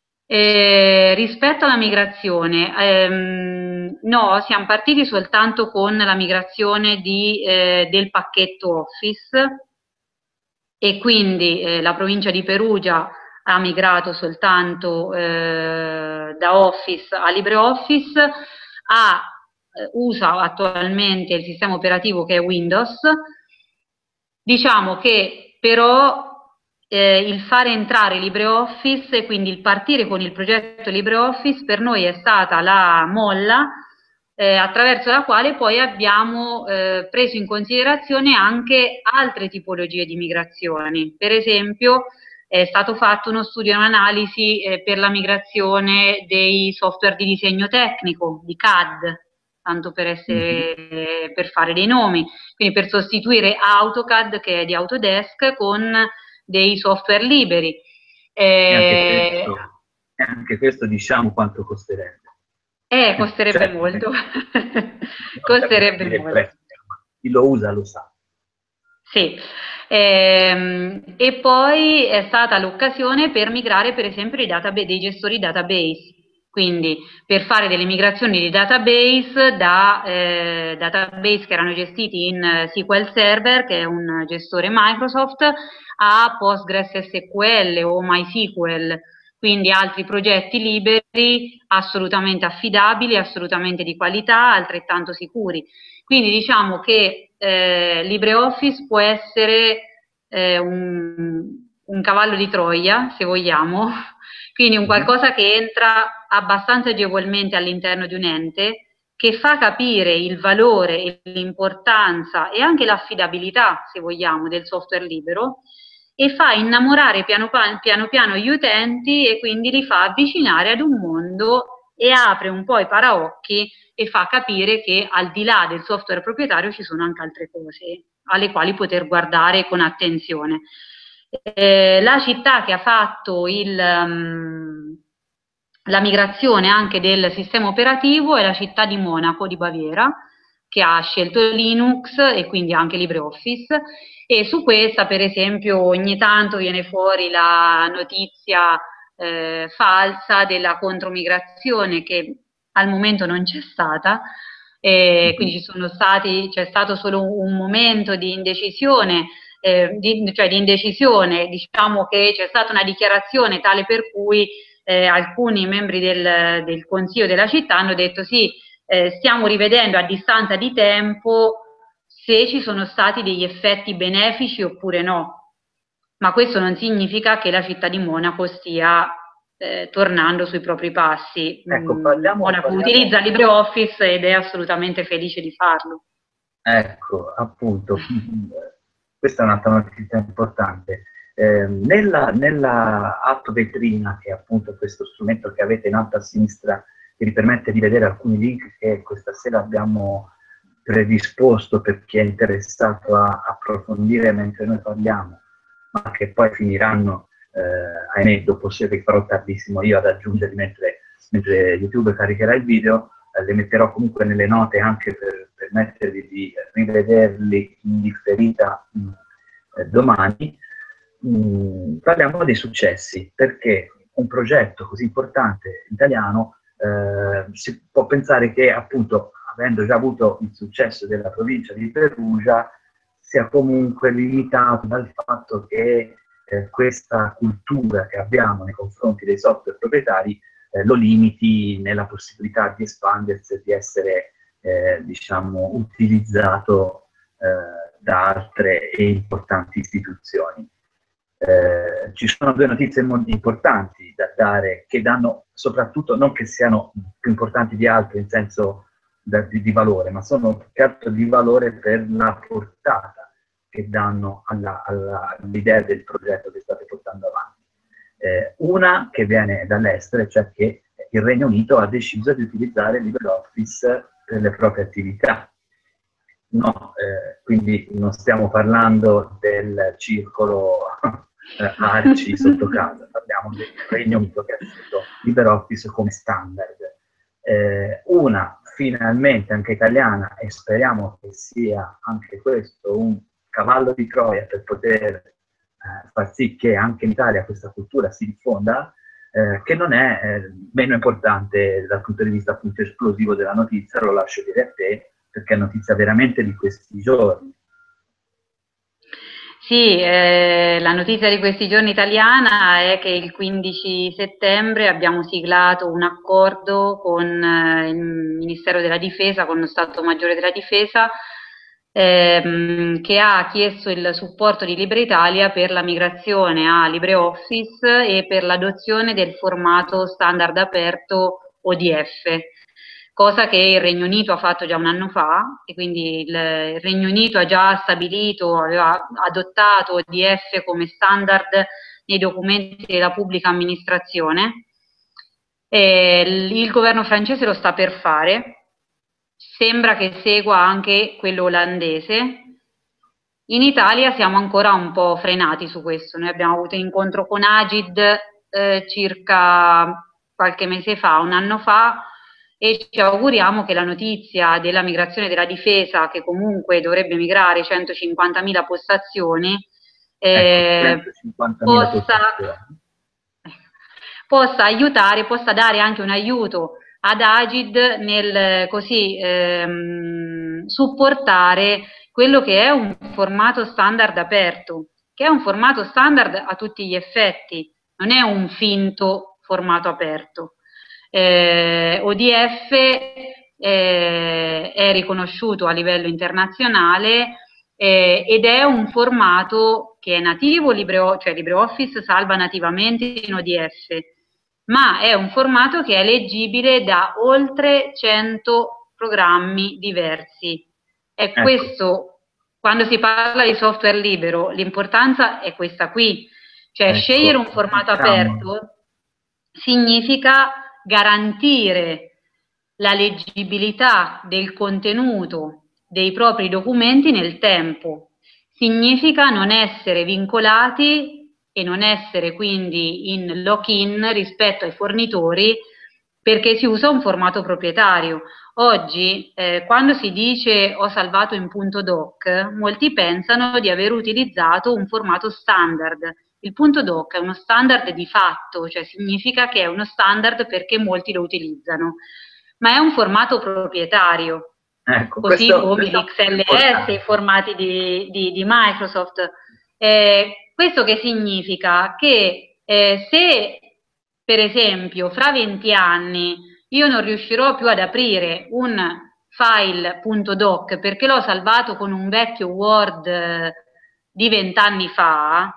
B: Eh, rispetto alla migrazione, ehm, no, siamo partiti soltanto con la migrazione di, eh, del pacchetto Office, e quindi eh, la provincia di Perugia ha migrato soltanto eh, da Office a LibreOffice, ha, eh, usa attualmente il sistema operativo che è Windows. Diciamo che però eh, il fare entrare LibreOffice e quindi il partire con il progetto LibreOffice per noi è stata la molla eh, attraverso la quale poi abbiamo eh, preso in considerazione anche altre tipologie di migrazioni. Per esempio è stato fatto uno studio e un'analisi eh, per la migrazione dei software di disegno tecnico, di C A D, tanto per, essere, per fare dei nomi, quindi per sostituire AutoCAD, che è di Autodesk, con dei software liberi.
A: E anche
B: Eh,
A: questo, e anche questo diciamo quanto costerebbe.
B: eh costerebbe
A: Certo,
B: molto,
A: non
B: costerebbe
A: dire il
B: molto.
A: prezzo, ma chi lo usa lo sa.
B: Sì, ehm, e poi è stata l'occasione per migrare per esempio dei, database, dei gestori database, quindi per fare delle migrazioni di database da eh, database che erano gestiti in S Q L Server, che è un gestore Microsoft, a PostgreSQL o MySQL, quindi altri progetti liberi, assolutamente affidabili, assolutamente di qualità, altrettanto sicuri. Quindi diciamo che eh, LibreOffice può essere eh, un, un cavallo di Troia, se vogliamo, quindi un qualcosa che entra abbastanza agevolmente all'interno di un ente, che fa capire il valore e l'importanza e anche l'affidabilità, se vogliamo, del software libero, e fa innamorare piano piano, piano gli utenti e quindi li fa avvicinare ad un mondo e apre un po' i paraocchi e fa capire che al di là del software proprietario ci sono anche altre cose alle quali poter guardare con attenzione. Eh, la città che ha fatto il, um, la migrazione anche del sistema operativo è la città di Monaco di Baviera, che ha scelto Linux e quindi anche LibreOffice, e su questa per esempio ogni tanto viene fuori la notizia eh, falsa della contromigrazione che al momento non c'è stata, e quindi ci sono stati, c'è stato solo un momento di indecisione eh, di, cioè di indecisione, diciamo che c'è stata una dichiarazione tale per cui eh, alcuni membri del, del Consiglio della città hanno detto sì, eh, stiamo rivedendo a distanza di tempo se ci sono stati degli effetti benefici oppure no, ma questo non significa che la città di Monaco stia eh, tornando sui propri passi.
A: Ecco,
B: Mm,
A: parliamo,
B: Monaco
A: parliamo...
B: utilizza LibreOffice ed è assolutamente felice di farlo.
A: Ecco, appunto, questa è un'altra notizia importante. Eh, nella, nella app vetrina, che è appunto questo strumento che avete in alto a sinistra, che vi permette di vedere alcuni link che questa sera abbiamo predisposto per chi è interessato a approfondire mentre noi parliamo, ma che poi finiranno, eh, ahimè, dopo se vi farò tardissimo io ad aggiungerli mentre, mentre YouTube caricherà il video, eh, le metterò comunque nelle note anche per permettervi di rivederli in differita mh, eh, domani. Mh, parliamo dei successi, perché un progetto così importante italiano eh, si può pensare che appunto, avendo già avuto il successo della provincia di Perugia, sia comunque limitato dal fatto che eh, questa cultura che abbiamo nei confronti dei software proprietari eh, lo limiti nella possibilità di espandersi e di essere eh, diciamo, utilizzato eh, da altre e importanti istituzioni. Eh, ci sono due notizie molto importanti da dare, che danno soprattutto, non che siano più importanti di altre in senso da, di, di valore, ma sono più che altro di valore per la portata che danno all'idea del progetto che state portando avanti. Eh, una che viene dall'estero, cioè che il Regno Unito ha deciso di utilizzare LibreOffice per le proprie attività. No, eh, quindi non stiamo parlando del circolo eh, Arci sotto casa, parliamo del Regno Unito che ha scelto LibreOffice come standard. Eh, una finalmente anche italiana, e speriamo che sia anche questo un cavallo di Troia per poter eh, far sì che anche in Italia questa cultura si diffonda, eh, che non è eh, meno importante dal punto di vista appunto esplosivo della notizia, lo lascio dire a te, perché è notizia veramente di questi giorni.
B: Sì, eh, la notizia di questi giorni italiana è che il quindici settembre abbiamo siglato un accordo con eh, il Ministero della Difesa, con lo Stato Maggiore della Difesa, ehm, che ha chiesto il supporto di Libre Italia per la migrazione a LibreOffice e per l'adozione del formato standard aperto O D F. Cosa che il Regno Unito ha fatto già un anno fa, e quindi il, il Regno Unito ha già stabilito, aveva adottato O D F come standard nei documenti della pubblica amministrazione. E il, il governo francese lo sta per fare, sembra che segua anche quello olandese. In Italia siamo ancora un po' frenati su questo. Noi abbiamo avuto un incontro con Agid eh, circa qualche mese fa, un anno fa, e ci auguriamo che la notizia della migrazione della difesa, che comunque dovrebbe migrare centocinquantamila postazioni, eh,
A: ecco, centocinquantamila
B: possa,
A: postazioni.
B: possa aiutare, possa dare anche un aiuto ad Agid nel così ehm, supportare quello che è un formato standard aperto, che è un formato standard a tutti gli effetti, non è un finto formato aperto. Eh, O D F eh, è riconosciuto a livello internazionale eh, ed è un formato che è nativo, LibreOffice, cioè LibreOffice salva nativamente in O D F, ma è un formato che è leggibile da oltre cento programmi diversi. E
A: Ecco.
B: Questo, quando si parla di software libero, l'importanza è questa qui, cioè
A: ecco,
B: scegliere un formato
A: diciamo.
B: aperto significa garantire la leggibilità del contenuto dei propri documenti nel tempo, significa non essere vincolati e non essere quindi in lock-in rispetto ai fornitori perché si usa un formato proprietario. Oggi, eh, quando si dice ho salvato in punto doc, molti pensano di aver utilizzato un formato standard. Il punto doc è uno standard di fatto, cioè significa che è uno standard perché molti lo utilizzano, ma è un formato proprietario,
A: ecco,
B: così
A: questo,
B: come
A: questo
B: l'X L S, i formati di, di, di Microsoft. Eh, questo che significa? Che eh, se per esempio fra venti anni io non riuscirò più ad aprire un file.doc perché l'ho salvato con un vecchio Word eh, di vent'anni fa,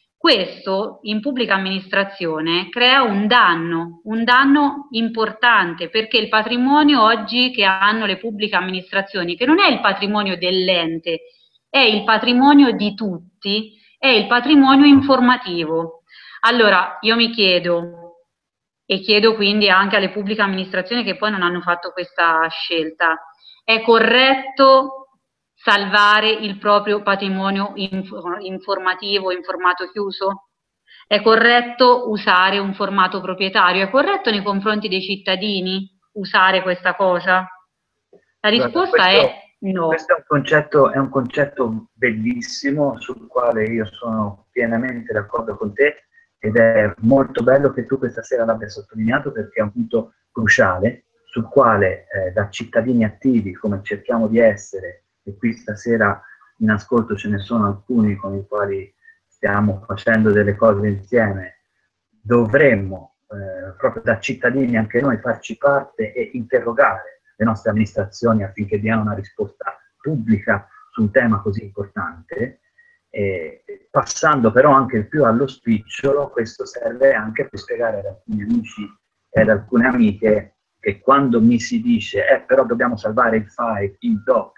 B: questo in pubblica amministrazione crea un danno, un danno importante, perché il patrimonio oggi che hanno le pubbliche amministrazioni, che non è il patrimonio dell'ente, è il patrimonio di tutti, è il patrimonio informativo. Allora, io mi chiedo, e chiedo quindi anche alle pubbliche amministrazioni che poi non hanno fatto questa scelta, è corretto salvare il proprio patrimonio inf informativo in formato chiuso? È corretto usare un formato proprietario? È corretto nei confronti dei cittadini usare questa cosa? La
A: Guarda,
B: risposta
A: questo,
B: è no.
A: questo è un concetto, è un concetto bellissimo sul quale io sono pienamente d'accordo con te ed è molto bello che tu questa sera l'abbia sottolineato perché è un punto cruciale sul quale eh, da cittadini attivi come cerchiamo di essere, e qui stasera in ascolto ce ne sono alcuni con i quali stiamo facendo delle cose insieme, dovremmo eh, proprio da cittadini anche noi farci parte e interrogare le nostre amministrazioni affinché diano una risposta pubblica su un tema così importante, eh, passando però anche più allo spicciolo. Questo serve anche per spiegare ad alcuni amici e ad alcune amiche che quando mi si dice eh, però dobbiamo salvare il file in doc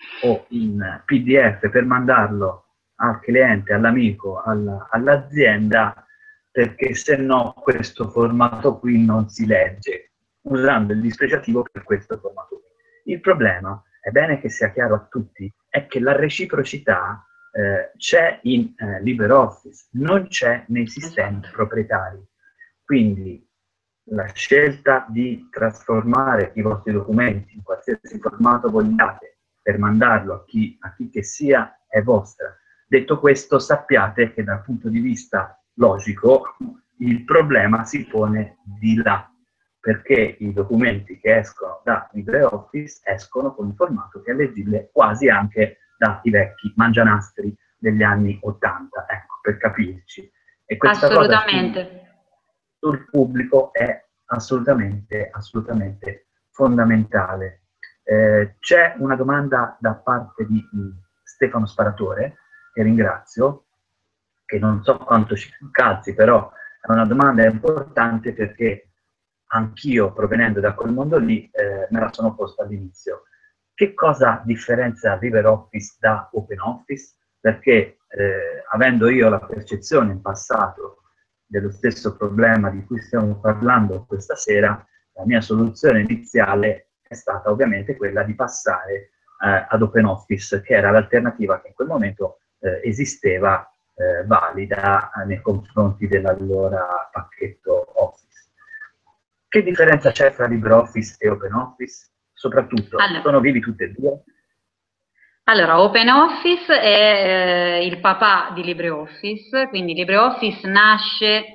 A: o in P D F per mandarlo al cliente, all'amico, all'azienda, perché se no questo formato qui non si legge, usando il dispregiativo per questo formato qui. Il problema, è bene che sia chiaro a tutti, è che la reciprocità eh, c'è in eh, LibreOffice, non c'è nei sistemi proprietari. Quindi la scelta di trasformare i vostri documenti in qualsiasi formato vogliate per mandarlo a chi, a chi che sia è vostra. Detto questo, sappiate che dal punto di vista logico il problema si pone di là, perché i documenti che escono da LibreOffice escono con un formato che è leggibile quasi anche dai vecchi mangianastri degli anni ottanta, ecco, per capirci. E questa
B: Assolutamente.
A: cosa sul, sul pubblico è assolutamente, assolutamente fondamentale. Eh, c'è una domanda da parte di mh, Stefano Sparatore, che ringrazio, che non so quanto ci calzi, però è una domanda importante perché anch'io, provenendo da quel mondo lì, eh, me la sono posta all'inizio. Che cosa differenzia LibreOffice da OpenOffice? Perché eh, avendo io la percezione in passato dello stesso problema di cui stiamo parlando questa sera, la mia soluzione iniziale è stata ovviamente quella di passare eh, ad OpenOffice, che era l'alternativa che in quel momento eh, esisteva eh, valida eh, nei confronti dell'allora pacchetto Office. Che differenza c'è tra LibreOffice e OpenOffice? Soprattutto, allora, sono vivi tutti e due?
B: Allora, OpenOffice è eh, il papà di LibreOffice, quindi LibreOffice nasce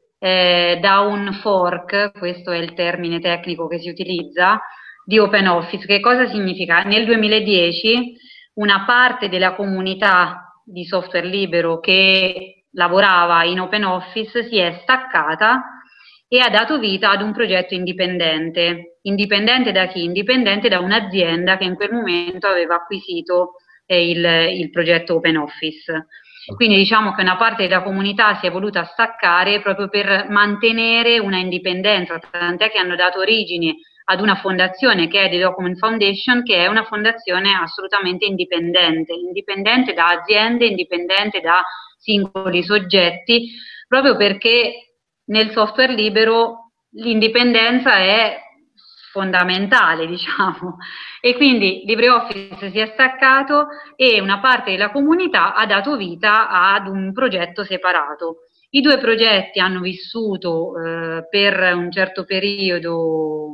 B: eh, da un fork, questo è il termine tecnico che si utilizza, di OpenOffice. Che cosa significa? Nel duemiladieci una parte della comunità di software libero che lavorava in OpenOffice si è staccata e ha dato vita ad un progetto indipendente. Indipendente da chi? Indipendente da un'azienda che in quel momento aveva acquisito eh, il, il progetto OpenOffice. Quindi diciamo che una parte della comunità si è voluta staccare proprio per mantenere una indipendenza, tant'è che hanno dato origine ad una fondazione che è The Document Foundation, che è una fondazione assolutamente indipendente, indipendente da aziende, indipendente da singoli soggetti, proprio perché nel software libero l'indipendenza è fondamentale, diciamo, e quindi LibreOffice si è staccato e una parte della comunità ha dato vita ad un progetto separato. I due progetti hanno vissuto eh, per un certo periodo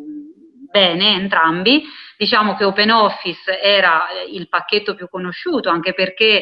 B: bene entrambi, diciamo che OpenOffice era il pacchetto più conosciuto, anche perché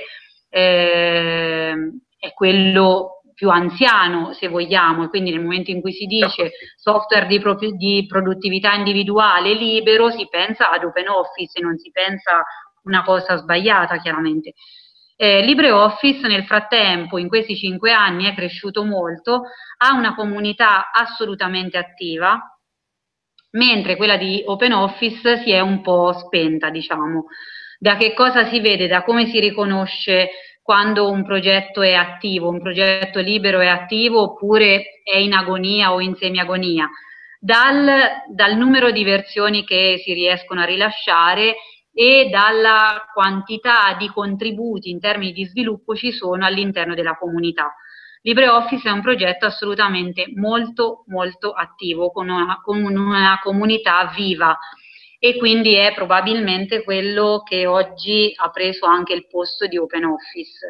B: eh, è quello più anziano, se vogliamo, e quindi nel momento in cui si dice software di, pro di produttività individuale libero si pensa ad OpenOffice e non si pensa una cosa sbagliata, chiaramente. Eh, LibreOffice nel frattempo, in questi cinque anni, è cresciuto molto, ha una comunità assolutamente attiva, mentre quella di OpenOffice si è un po' spenta, diciamo. Da che cosa si vede? Da come si riconosce quando un progetto è attivo, un progetto libero è attivo oppure è in agonia o in semiagonia? Dal, dal numero di versioni che si riescono a rilasciare e dalla quantità di contributi in termini di sviluppo ci sono all'interno della comunità. LibreOffice è un progetto assolutamente molto molto attivo, con una, con una comunità viva, e quindi è probabilmente quello che oggi ha preso anche il posto di OpenOffice.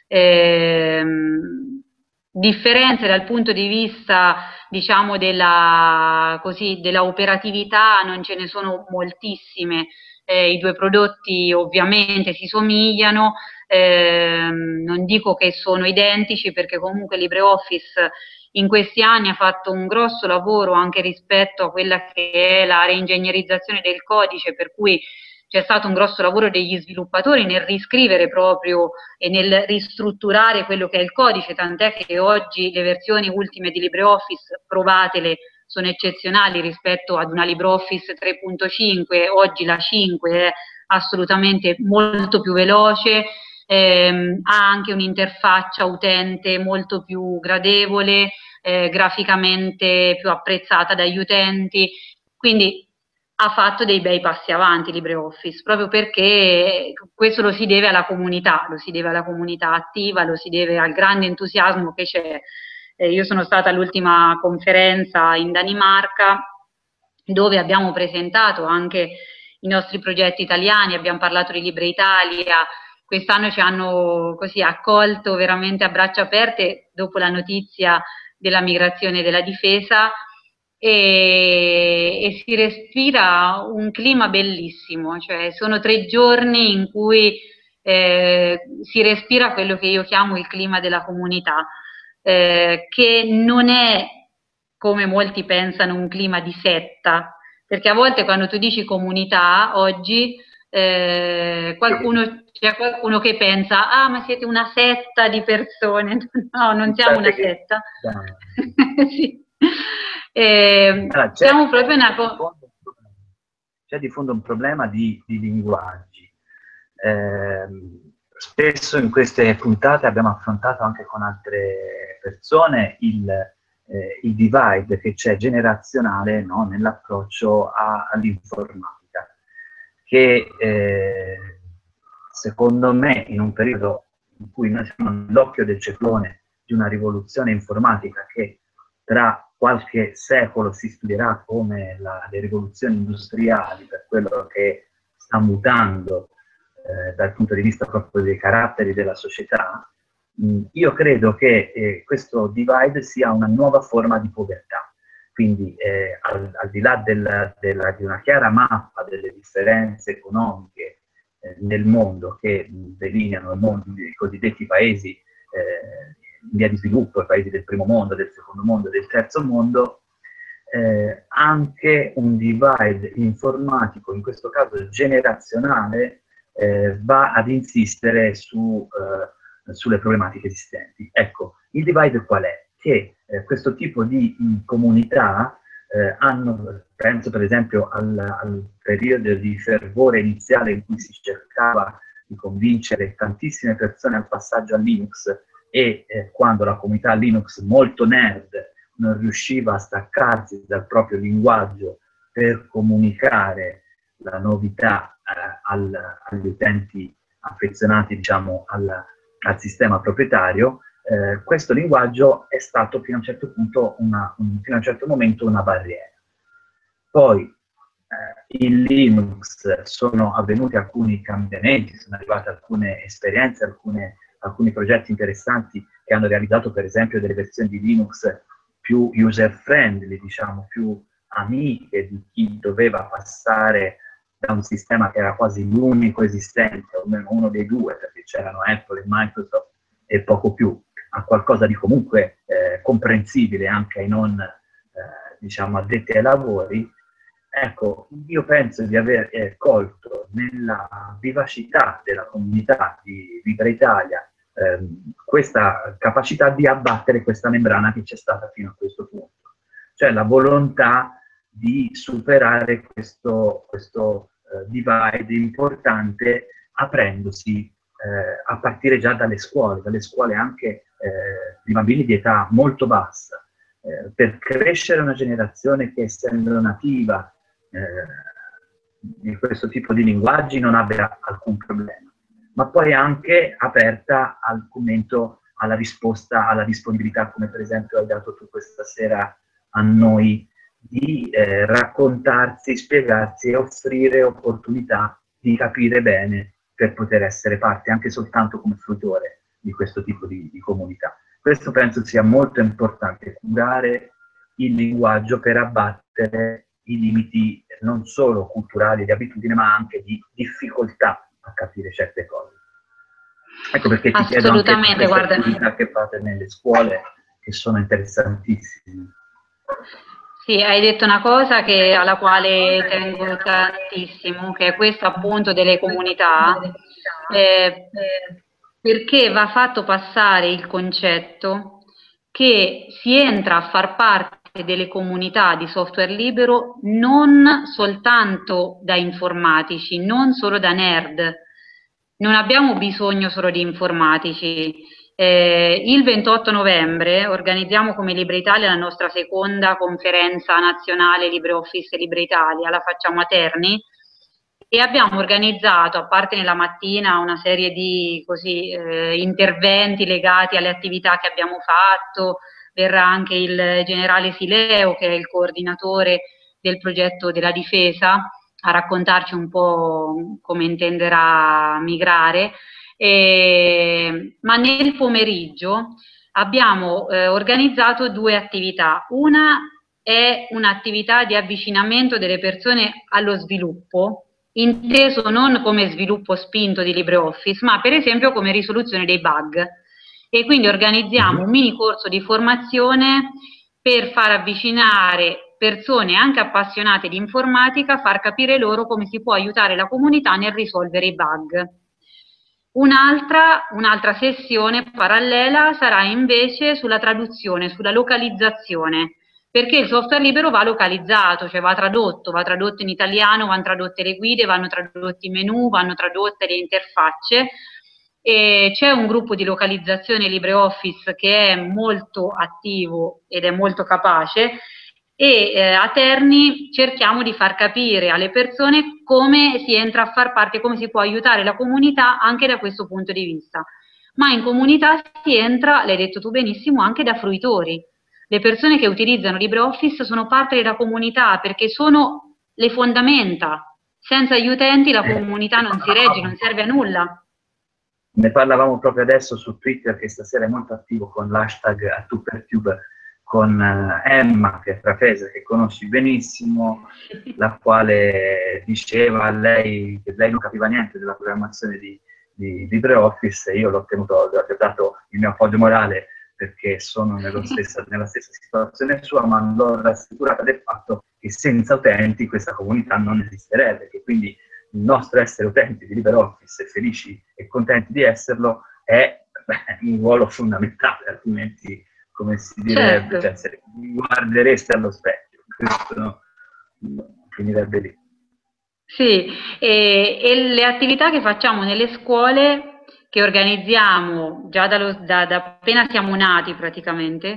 B: Ehm, differenze dal punto di vista, diciamo, della, così, della operatività non ce ne sono moltissime. Eh, i due prodotti ovviamente si somigliano, eh, non dico che sono identici, perché comunque LibreOffice in questi anni ha fatto un grosso lavoro anche rispetto a quella che è la reingegnerizzazione del codice, per cui c'è stato un grosso lavoro degli sviluppatori nel riscrivere proprio e nel ristrutturare quello che è il codice, tant'è che oggi le versioni ultime di LibreOffice, provatele, sono eccezionali rispetto ad una LibreOffice tre punto cinque, oggi la cinque è assolutamente molto più veloce, ehm, ha anche un'interfaccia utente molto più gradevole, eh, graficamente più apprezzata dagli utenti, quindi ha fatto dei bei passi avanti LibreOffice, proprio perché questo lo si deve alla comunità, lo si deve alla comunità attiva, lo si deve al grande entusiasmo che c'è. Eh, io sono stata all'ultima conferenza in Danimarca, dove abbiamo presentato anche i nostri progetti italiani, abbiamo parlato di Libre Italia. Quest'anno ci hanno così accolto veramente a braccia aperte dopo la notizia della migrazione della difesa, e, e si respira un clima bellissimo, cioè sono tre giorni in cui eh, si respira quello che io chiamo il clima della comunità, eh, che non è, come molti pensano, un clima di setta, perché a volte quando tu dici comunità oggi eh, qualcuno, c'è qualcuno che pensa, ah, ma siete una setta di persone. No, non siamo una setta. Sì. Eh,
A: allora,
B: siamo proprio una...
A: C'è di fondo un problema di, di linguaggi. Eh, spesso in queste puntate abbiamo affrontato anche con altre persone il, eh, il divide che c'è generazionale, no, nell'approccio all'informatica, che eh, secondo me in un periodo in cui noi siamo all'occhio del ciclone di una rivoluzione informatica che tra qualche secolo si studierà come la, le rivoluzioni industriali, per quello che sta mutando eh, dal punto di vista proprio dei caratteri della società, mh, io credo che eh, questo divide sia una nuova forma di povertà. Quindi eh, al, al di là del, della, di una chiara mappa delle differenze economiche eh, nel mondo che delineano il mondo, i cosiddetti paesi eh, in via di sviluppo, i paesi del primo mondo, del secondo mondo, del terzo mondo, eh, anche un divide informatico, in questo caso generazionale, eh, va ad insistere su, eh, sulle problematiche esistenti. Ecco, il divide qual è? Che eh, questo tipo di mh, comunità eh, hanno, penso per esempio al, al periodo di fervore iniziale in cui si cercava di convincere tantissime persone al passaggio a Linux, e eh, quando la comunità Linux molto nerd non riusciva a staccarsi dal proprio linguaggio per comunicare la novità eh, al, agli utenti affezionati, diciamo, al, al sistema proprietario, eh, questo linguaggio è stato fino a un certo punto, una, un, fino a un certo momento, una barriera. Poi eh, in Linux sono avvenuti alcuni cambiamenti, sono arrivate alcune esperienze, alcune alcuni progetti interessanti che hanno realizzato per esempio delle versioni di Linux più user-friendly, diciamo, più amiche di chi doveva passare da un sistema che era quasi l'unico esistente, o almeno uno dei due, perché c'erano Apple e Microsoft e poco più, a qualcosa di comunque eh, comprensibile anche ai non, eh, diciamo, addetti ai lavori. ecco, io penso di aver eh, colto nella vivacità della comunità di Libera Italia ehm, questa capacità di abbattere questa membrana che c'è stata fino a questo punto, cioè la volontà di superare questo, questo eh, divide importante aprendosi eh, a partire già dalle scuole, dalle scuole anche eh, di bambini di età molto bassa, eh, per crescere una generazione che essendo nativa eh, di questo tipo di linguaggi non abbia alcun problema, ma poi anche aperta al commento, alla risposta, alla disponibilità, come per esempio hai dato tu questa sera a noi, di eh, raccontarsi, spiegarsi e offrire opportunità di capire bene per poter essere parte anche soltanto come fruitore di questo tipo di, di comunità. Questo penso sia molto importante, curare il linguaggio per abbattere i limiti non solo culturali di abitudine, ma anche di difficoltà a capire certe cose. Ecco perché ti chiedo anche queste
B: guarda.
A: attività che fate nelle scuole, che sono interessantissime.
B: Sì, hai detto una cosa che, alla quale tengo tantissimo, che è questa appunto delle comunità, eh, perché va fatto passare il concetto che si entra a far parte delle comunità di software libero non soltanto da informatici, non solo da nerd. Non abbiamo bisogno solo di informatici. Eh, il ventotto novembre organizziamo come Libera Italia la nostra seconda conferenza nazionale LibreOffice e Libera Italia, la facciamo a Terni, e abbiamo organizzato, a parte nella mattina, una serie di così, eh, interventi legati alle attività che abbiamo fatto. Verrà anche il generale Sileo, che è il coordinatore del progetto della difesa, a raccontarci un po' come intenderà migrare. E, ma nel pomeriggio abbiamo eh, organizzato due attività. Una è un'attività di avvicinamento delle persone allo sviluppo, inteso non come sviluppo spinto di LibreOffice, ma per esempio come risoluzione dei bug. E quindi organizziamo un mini corso di formazione per far avvicinare persone anche appassionate di informatica, far capire loro come si può aiutare la comunità nel risolvere i bug. Un'altra, un'altra sessione parallela sarà invece sulla traduzione, sulla localizzazione, perché il software libero va localizzato, cioè va tradotto, va tradotto in italiano, vanno tradotte le guide, vanno tradotti i menu, vanno tradotte le interfacce. C'è un gruppo di localizzazione LibreOffice che è molto attivo ed è molto capace, e eh, a Terni cerchiamo di far capire alle persone come si entra a far parte, come si può aiutare la comunità anche da questo punto di vista. Ma in comunità si entra, l'hai detto tu benissimo, anche da fruitori. Le persone che utilizzano LibreOffice sono parte della comunità perché sono le fondamenta. Senza gli utenti la comunità non si regge, non serve a nulla.
A: Ne parlavamo proprio adesso su Twitter, che stasera è molto attivo con l'hashtag ATuperTube, con uh, Emma, che è Trafesa, che conosci benissimo, la quale diceva a lei che lei non capiva niente della programmazione di, di LibreOffice, e io l'ho tenuto, gli ho dato il mio appoggio morale perché sono nello stessa, nella stessa situazione sua, ma l'ho rassicurata del fatto che senza utenti questa comunità non esisterebbe, che quindi il nostro essere utenti di LibreOffice e felici e contenti di esserlo è beh, un ruolo fondamentale, altrimenti, come si direbbe, certo, cioè, se guardereste allo specchio, questo no, finirebbe lì.
B: Sì, e, e le attività che facciamo nelle scuole, che organizziamo già dallo, da, da appena siamo nati praticamente,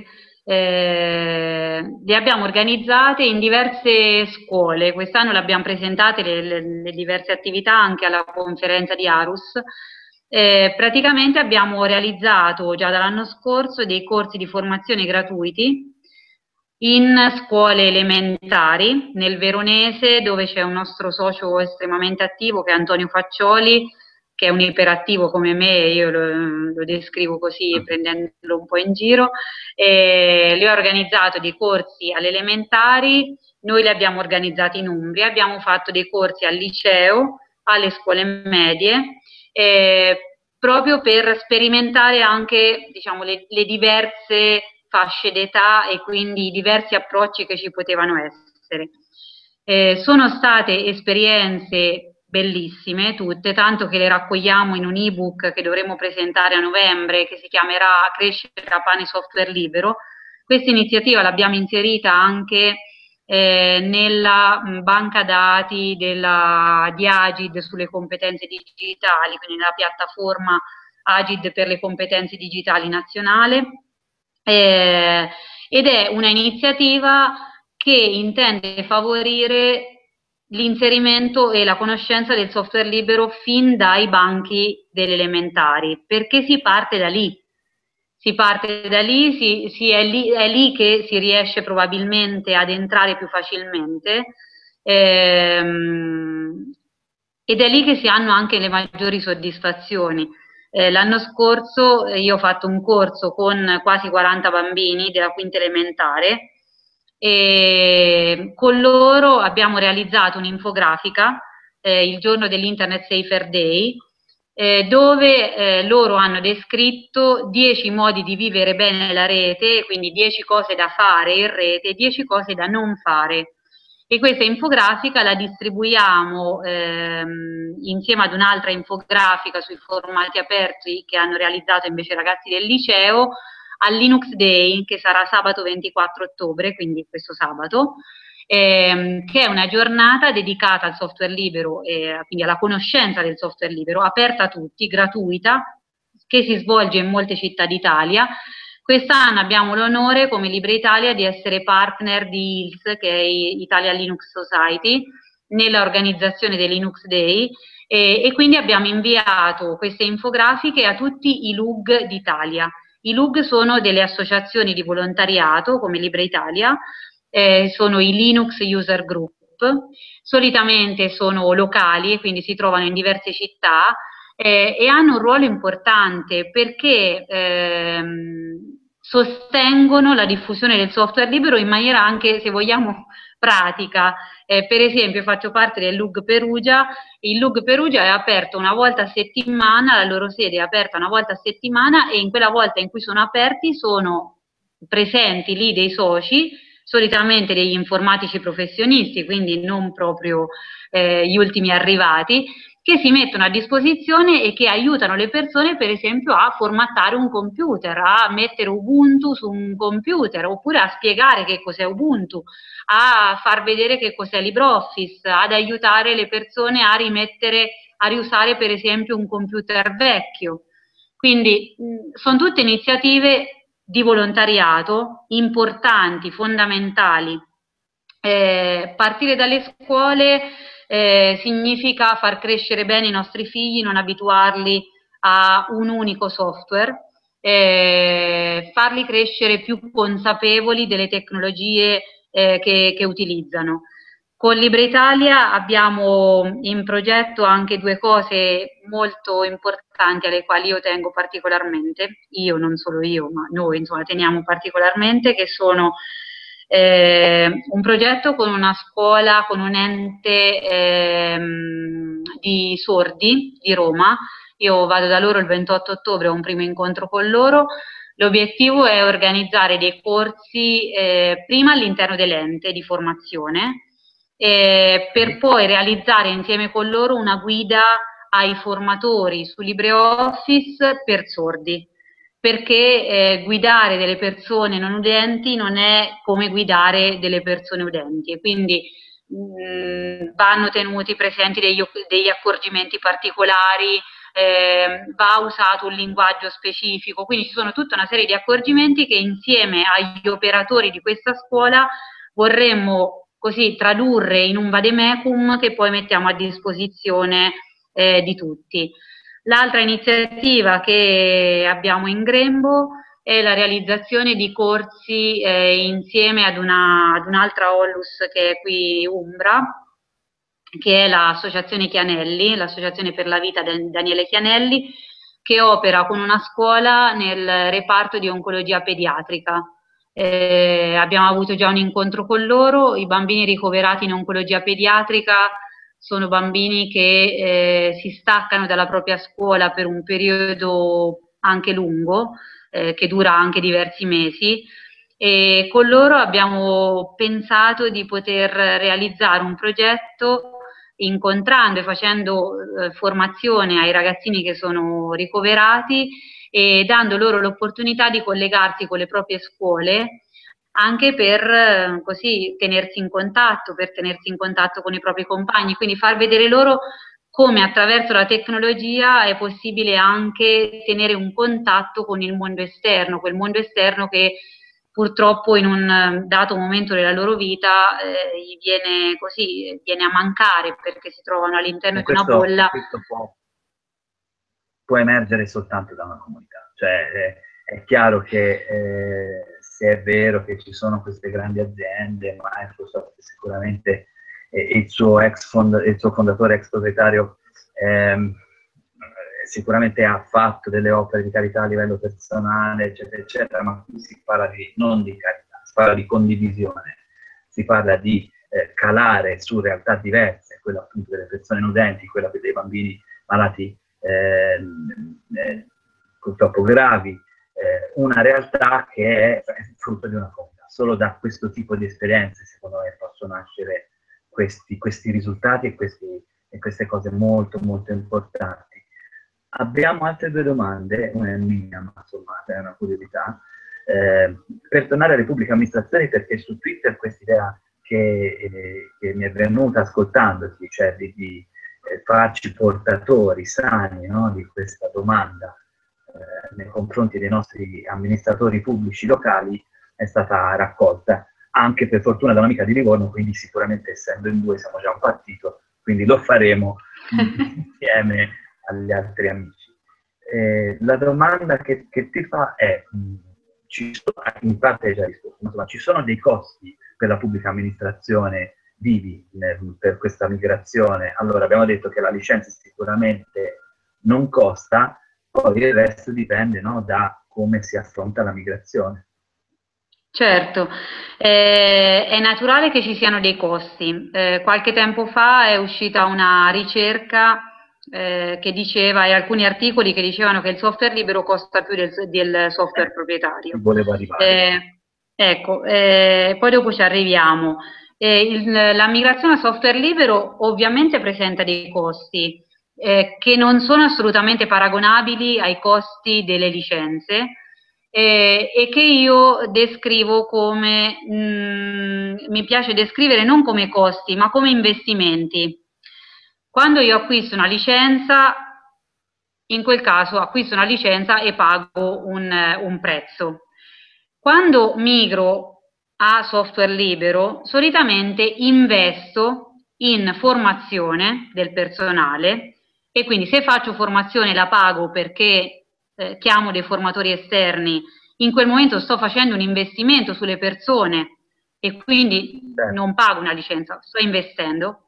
B: eh, le abbiamo organizzate in diverse scuole. Quest'anno le abbiamo presentate le, le, le diverse attività anche alla conferenza di Arus. Eh, praticamente abbiamo realizzato già dall'anno scorso dei corsi di formazione gratuiti in scuole elementari, nel Veronese, dove c'è un nostro socio estremamente attivo che è Antonio Faccioli, che è un iperattivo come me, io lo, lo descrivo così prendendolo un po' in giro. E lui ha organizzato dei corsi alle elementari, noi li abbiamo organizzati in Umbria, abbiamo fatto dei corsi al liceo, alle scuole medie, eh, proprio per sperimentare anche, diciamo, le, le diverse fasce d'età e quindi i diversi approcci che ci potevano essere. Eh, sono state esperienze bellissime tutte, tanto che le raccogliamo in un ebook che dovremo presentare a novembre, che si chiamerà Crescere a pane software libero. Questa iniziativa l'abbiamo inserita anche eh, nella mh, banca dati della, di Agid sulle competenze digitali, quindi nella piattaforma Agid per le competenze digitali nazionale, eh, ed è una iniziativa che intende favorire l'inserimento e la conoscenza del software libero fin dai banchi delle elementari, perché si parte da lì. Si parte da lì, si, si è lì, è lì che si riesce probabilmente ad entrare più facilmente, ehm, ed è lì che si hanno anche le maggiori soddisfazioni. Eh, l'anno scorso eh, io ho fatto un corso con quasi quaranta bambini della quinta elementare e con loro abbiamo realizzato un'infografica eh, il giorno dell'Internet Safer Day, eh, dove eh, loro hanno descritto dieci modi di vivere bene la rete, quindi dieci cose da fare in rete e dieci cose da non fare. E questa infografica la distribuiamo ehm, insieme ad un'altra infografica sui formati aperti che hanno realizzato invece i ragazzi del liceo al Linux Day, che sarà sabato ventiquattro ottobre, quindi questo sabato, ehm, che è una giornata dedicata al software libero e quindi alla conoscenza del software libero, aperta a tutti, gratuita, che si svolge in molte città d'Italia. Quest'anno abbiamo l'onore come Libre Italia di essere partner di I L S, che è Italia Linux Society, nella organizzazione dei Linux Day, e, e quindi abbiamo inviato queste infografiche a tutti i L U G d'Italia. I L U G sono delle associazioni di volontariato come Libre Italia, eh, sono i Linux User Group, solitamente sono locali, quindi si trovano in diverse città, eh, e hanno un ruolo importante perché ehm, sostengono la diffusione del software libero in maniera anche, se vogliamo, pratica. Eh, per esempio, faccio parte del L U G Perugia. Il L U G Perugia è aperto una volta a settimana, la loro sede è aperta una volta a settimana e in quella volta in cui sono aperti sono presenti lì dei soci, solitamente degli informatici professionisti, quindi non proprio eh, gli ultimi arrivati, che si mettono a disposizione e che aiutano le persone, per esempio, a formattare un computer, a mettere Ubuntu su un computer, oppure a spiegare che cos'è Ubuntu, a far vedere che cos'è LibreOffice, ad aiutare le persone a rimettere, a riusare per esempio un computer vecchio. Quindi mh, sono tutte iniziative di volontariato importanti, fondamentali. Eh, partire dalle scuole eh, significa far crescere bene i nostri figli, non abituarli a un unico software, eh, farli crescere più consapevoli delle tecnologie eh, che, che utilizzano. Con Libre Italia abbiamo in progetto anche due cose molto importanti alle quali io tengo particolarmente, io non solo io, ma noi insomma teniamo particolarmente, che sono eh, un progetto con una scuola, con un ente ehm, di sordi di Roma. Io vado da loro il ventotto ottobre, ho un primo incontro con loro. L'obiettivo è organizzare dei corsi eh, prima all'interno dell'ente di formazione, eh, per poi realizzare insieme con loro una guida ai formatori su LibreOffice per sordi, perché eh, guidare delle persone non udenti non è come guidare delle persone udenti, e quindi mh, vanno tenuti presenti degli, degli accorgimenti particolari, eh, va usato un linguaggio specifico, quindi ci sono tutta una serie di accorgimenti che insieme agli operatori di questa scuola vorremmo così tradurre in un vademecum che poi mettiamo a disposizione eh, di tutti. L'altra iniziativa che abbiamo in grembo è la realizzazione di corsi eh, insieme ad, una, ad un'altra Onlus che è qui Umbra, che è l'associazione Chianelli, l'associazione per la vita del Daniele Chianelli, che opera con una scuola nel reparto di oncologia pediatrica. Eh, abbiamo avuto già un incontro con loro, i bambini ricoverati in oncologia pediatrica sono bambini che eh, si staccano dalla propria scuola per un periodo anche lungo, eh, che dura anche diversi mesi, e con loro abbiamo pensato di poter realizzare un progetto incontrando e facendo eh, formazione ai ragazzini che sono ricoverati e dando loro l'opportunità di collegarsi con le proprie scuole anche per eh, così tenersi in contatto, per tenersi in contatto con i propri compagni, quindi far vedere loro come attraverso la tecnologia è possibile anche tenere un contatto con il mondo esterno, quel mondo esterno che purtroppo in un dato momento della loro vita eh, gli viene così, viene a mancare perché si trovano all'interno di una
A: questo,
B: bolla.
A: questo può, può emergere soltanto da una comunità, cioè è, è chiaro che eh, se è vero che ci sono queste grandi aziende, Microsoft sicuramente e il suo ex fond il suo fondatore ex proprietario ehm, sicuramente ha fatto delle opere di carità a livello personale, eccetera, eccetera, ma qui si parla di, non di carità, si parla di condivisione, si parla di eh, calare su realtà diverse, quella appunto delle persone non udenti, quella dei bambini malati eh, eh, purtroppo gravi, eh, una realtà che è frutto di una comunità. Solo da questo tipo di esperienze, secondo me, possono nascere questi, questi risultati e, questi, e queste cose molto, molto importanti. Abbiamo altre due domande, una è mia, ma insomma è una curiosità. Eh, per tornare alle pubbliche amministrazioni, perché su Twitter questa idea che, eh, che mi è venuta ascoltandoti, cioè di, di eh, farci portatori sani, no, di questa domanda eh, nei confronti dei nostri amministratori pubblici locali, è stata raccolta anche per fortuna da un'amica di Livorno, quindi sicuramente essendo in due siamo già un partito, quindi lo faremo insieme agli altri amici. Eh, la domanda che, che ti fa è, mh, ci sono, in parte hai già risposto, ma insomma, ci sono dei costi per la pubblica amministrazione vivi nel, per questa migrazione? Allora, abbiamo detto che la licenza sicuramente non costa, poi il resto dipende, no, da come si affronta la migrazione.
B: Certo, eh, è naturale che ci siano dei costi. Eh, qualche tempo fa è uscita una ricerca eh, che diceva, e alcuni articoli che dicevano che il software libero costa più del, del software
A: Eh,
B: proprietario.
A: volevo arrivare.
B: Eh, ecco, eh, poi dopo ci arriviamo. Eh, il, la migrazione a software libero ovviamente presenta dei costi eh, che non sono assolutamente paragonabili ai costi delle licenze. Eh, e che io descrivo come, mh, mi piace descrivere non come costi, ma come investimenti. Quando io acquisto una licenza, in quel caso acquisto una licenza e pago un, un prezzo. Quando migro a software libero, solitamente investo in formazione del personale e quindi se faccio formazione la pago perché eh, chiamo dei formatori esterni, in quel momento sto facendo un investimento sulle persone e quindi non pago una licenza, sto investendo.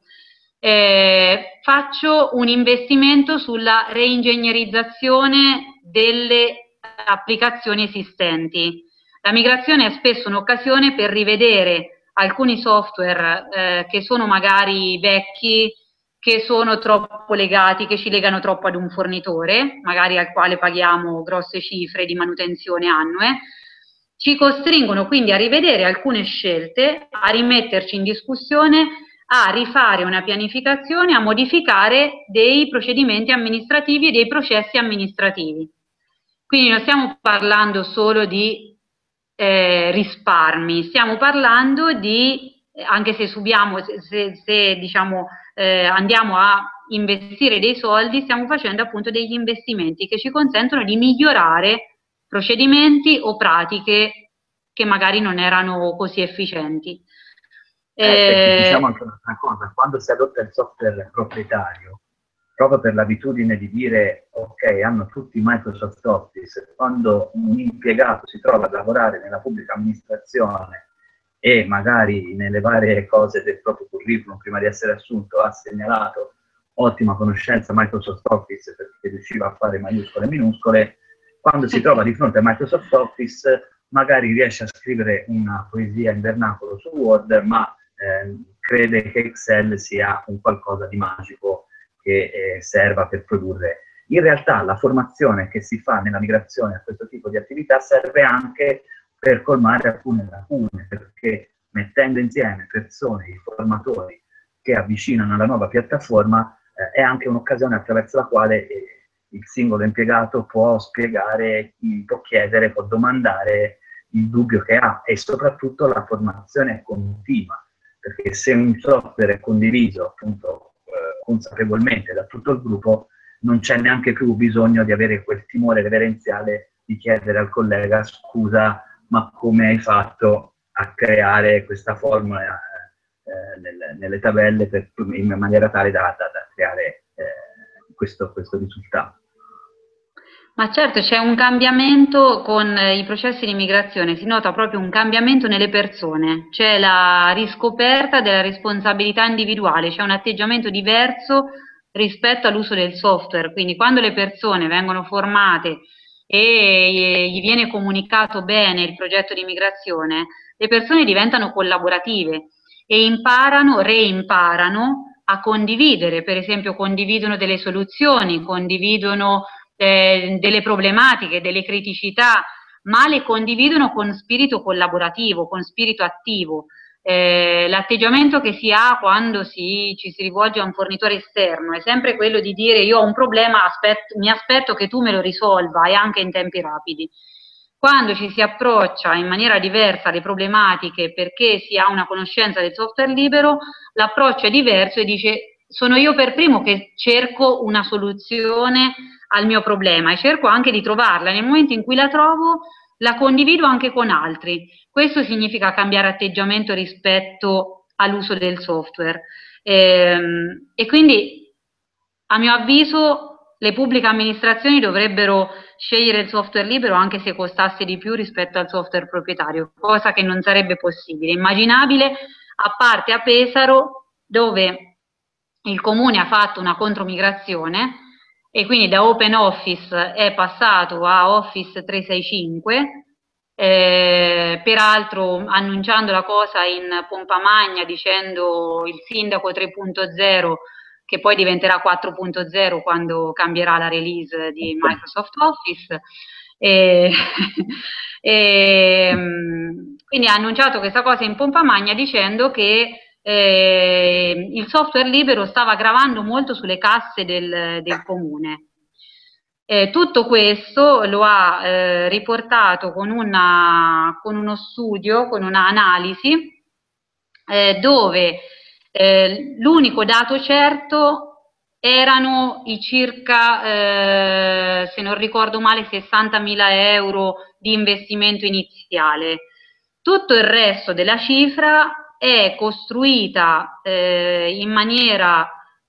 B: Eh, faccio un investimento sulla reingegnerizzazione delle applicazioni esistenti. La migrazione è spesso un'occasione per rivedere alcuni software eh, che sono magari vecchi, che sono troppo legati, che ci legano troppo ad un fornitore, magari al quale paghiamo grosse cifre di manutenzione annue, ci costringono quindi a rivedere alcune scelte, a rimetterci in discussione, a rifare una pianificazione, a modificare dei procedimenti amministrativi e dei processi amministrativi. Quindi non stiamo parlando solo di eh, risparmi, stiamo parlando di, anche se subiamo, se, se, se diciamo eh, andiamo a investire dei soldi, stiamo facendo appunto degli investimenti che ci consentono di migliorare procedimenti o pratiche che magari non erano così efficienti.
A: Eh, diciamo anche un'altra cosa, quando si adotta il software proprietario, proprio per l'abitudine di dire ok, hanno tutti Microsoft Office, quando un impiegato si trova a lavorare nella pubblica amministrazione e magari nelle varie cose del proprio curriculum prima di essere assunto ha segnalato ottima conoscenza Microsoft Office perché riusciva a fare maiuscole e minuscole, quando si trova di fronte a Microsoft Office magari riesce a scrivere una poesia in vernacolo su Word, ma eh, crede che Excel sia un qualcosa di magico che eh, serva per produrre. In realtà la formazione che si fa nella migrazione a questo tipo di attività serve anche per colmare alcune lacune, perché mettendo insieme persone, i formatori che avvicinano alla nuova piattaforma, eh, è anche un'occasione attraverso la quale eh, il singolo impiegato può spiegare, può chiedere, può domandare il dubbio che ha, e soprattutto la formazione è continua, perché se un software è condiviso appunto eh, consapevolmente da tutto il gruppo, non c'è neanche più bisogno di avere quel timore reverenziale di chiedere al collega scusa, ma come hai fatto a creare questa formula eh, nelle, nelle tabelle per, in maniera tale da, da, da creare eh, questo, questo risultato.
B: Ma certo, c'è un cambiamento con i processi di migrazione, si nota proprio un cambiamento nelle persone, c'è la riscoperta della responsabilità individuale, c'è un atteggiamento diverso rispetto all'uso del software, quindi quando le persone vengono formate e gli viene comunicato bene il progetto di migrazione, le persone diventano collaborative e imparano, reimparano a condividere, per esempio condividono delle soluzioni, condividono eh, delle problematiche, delle criticità, ma le condividono con spirito collaborativo, con spirito attivo. Eh, l'atteggiamento che si ha quando si, ci si rivolge a un fornitore esterno è sempre quello di dire io ho un problema, aspetto, mi aspetto che tu me lo risolva e anche in tempi rapidi. Quando ci si approccia in maniera diversa alle problematiche perché si ha una conoscenza del software libero, l'approccio è diverso e dice sono io per primo che cerco una soluzione al mio problema e cerco anche di trovarla. Nel momento in cui la trovo, la condivido anche con altri. Questo significa cambiare atteggiamento rispetto all'uso del software. Ehm, e quindi, a mio avviso, le pubbliche amministrazioni dovrebbero scegliere il software libero anche se costasse di più rispetto al software proprietario, cosa che non sarebbe possibile, immaginabile, a parte a Pesaro, dove il comune ha fatto una contromigrazione e quindi da OpenOffice è passato a Office trecentosessantacinque, eh, peraltro annunciando la cosa in pompa magna dicendo il sindaco tre punto zero che poi diventerà quattro punto zero quando cambierà la release di Microsoft Office. E, e, quindi ha annunciato questa cosa in pompa magna dicendo che eh, il software libero stava gravando molto sulle casse del, del comune. Eh, tutto questo lo ha eh, riportato con, una, con uno studio, con un'analisi, eh, dove eh, l'unico dato certo erano i circa, eh, se non ricordo male, sessantamila euro di investimento iniziale. Tutto il resto della cifra è costruita eh, in maniera,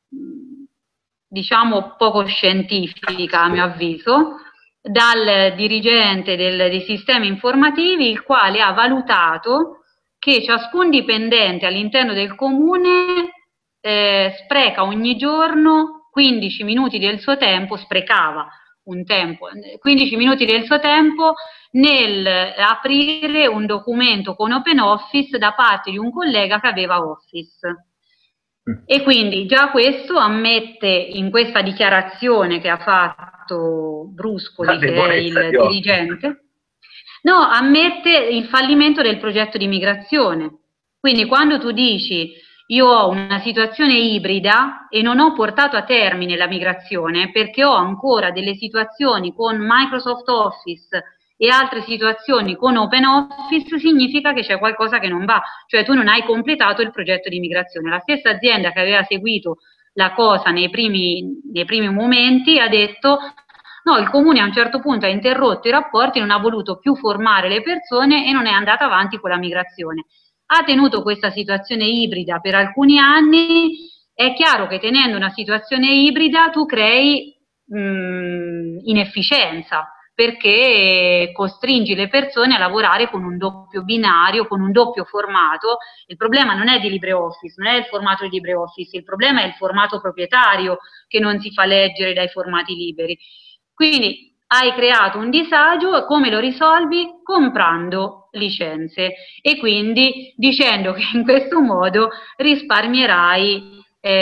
B: diciamo, poco scientifica, a mio avviso, dal dirigente del, dei sistemi informativi, il quale ha valutato che ciascun dipendente all'interno del comune eh, spreca ogni giorno quindici minuti del suo tempo, sprecava un tempo, quindici minuti del suo tempo nel aprire un documento con OpenOffice da parte di un collega che aveva Office. E quindi già questo ammette in questa dichiarazione che ha fatto Bruscoli, che è il dirigente, no, ammette il fallimento del progetto di migrazione. Quindi quando tu dici io ho una situazione ibrida e non ho portato a termine la migrazione perché ho ancora delle situazioni con Microsoft Office e altre situazioni con OpenOffice, significa che c'è qualcosa che non va, cioè tu non hai completato il progetto di migrazione. La stessa azienda che aveva seguito la cosa nei primi, nei primi momenti ha detto no, il comune a un certo punto ha interrotto i rapporti, non ha voluto più formare le persone e non è andata avanti con la migrazione. Ha tenuto questa situazione ibrida per alcuni anni. È chiaro che tenendo una situazione ibrida tu crei mh, inefficienza, perché costringi le persone a lavorare con un doppio binario, con un doppio formato. Il problema non è di LibreOffice, non è il formato di LibreOffice, il problema è il formato proprietario che non si fa leggere dai formati liberi. Quindi hai creato un disagio e come lo risolvi? Comprando licenze e quindi dicendo che in questo modo risparmierai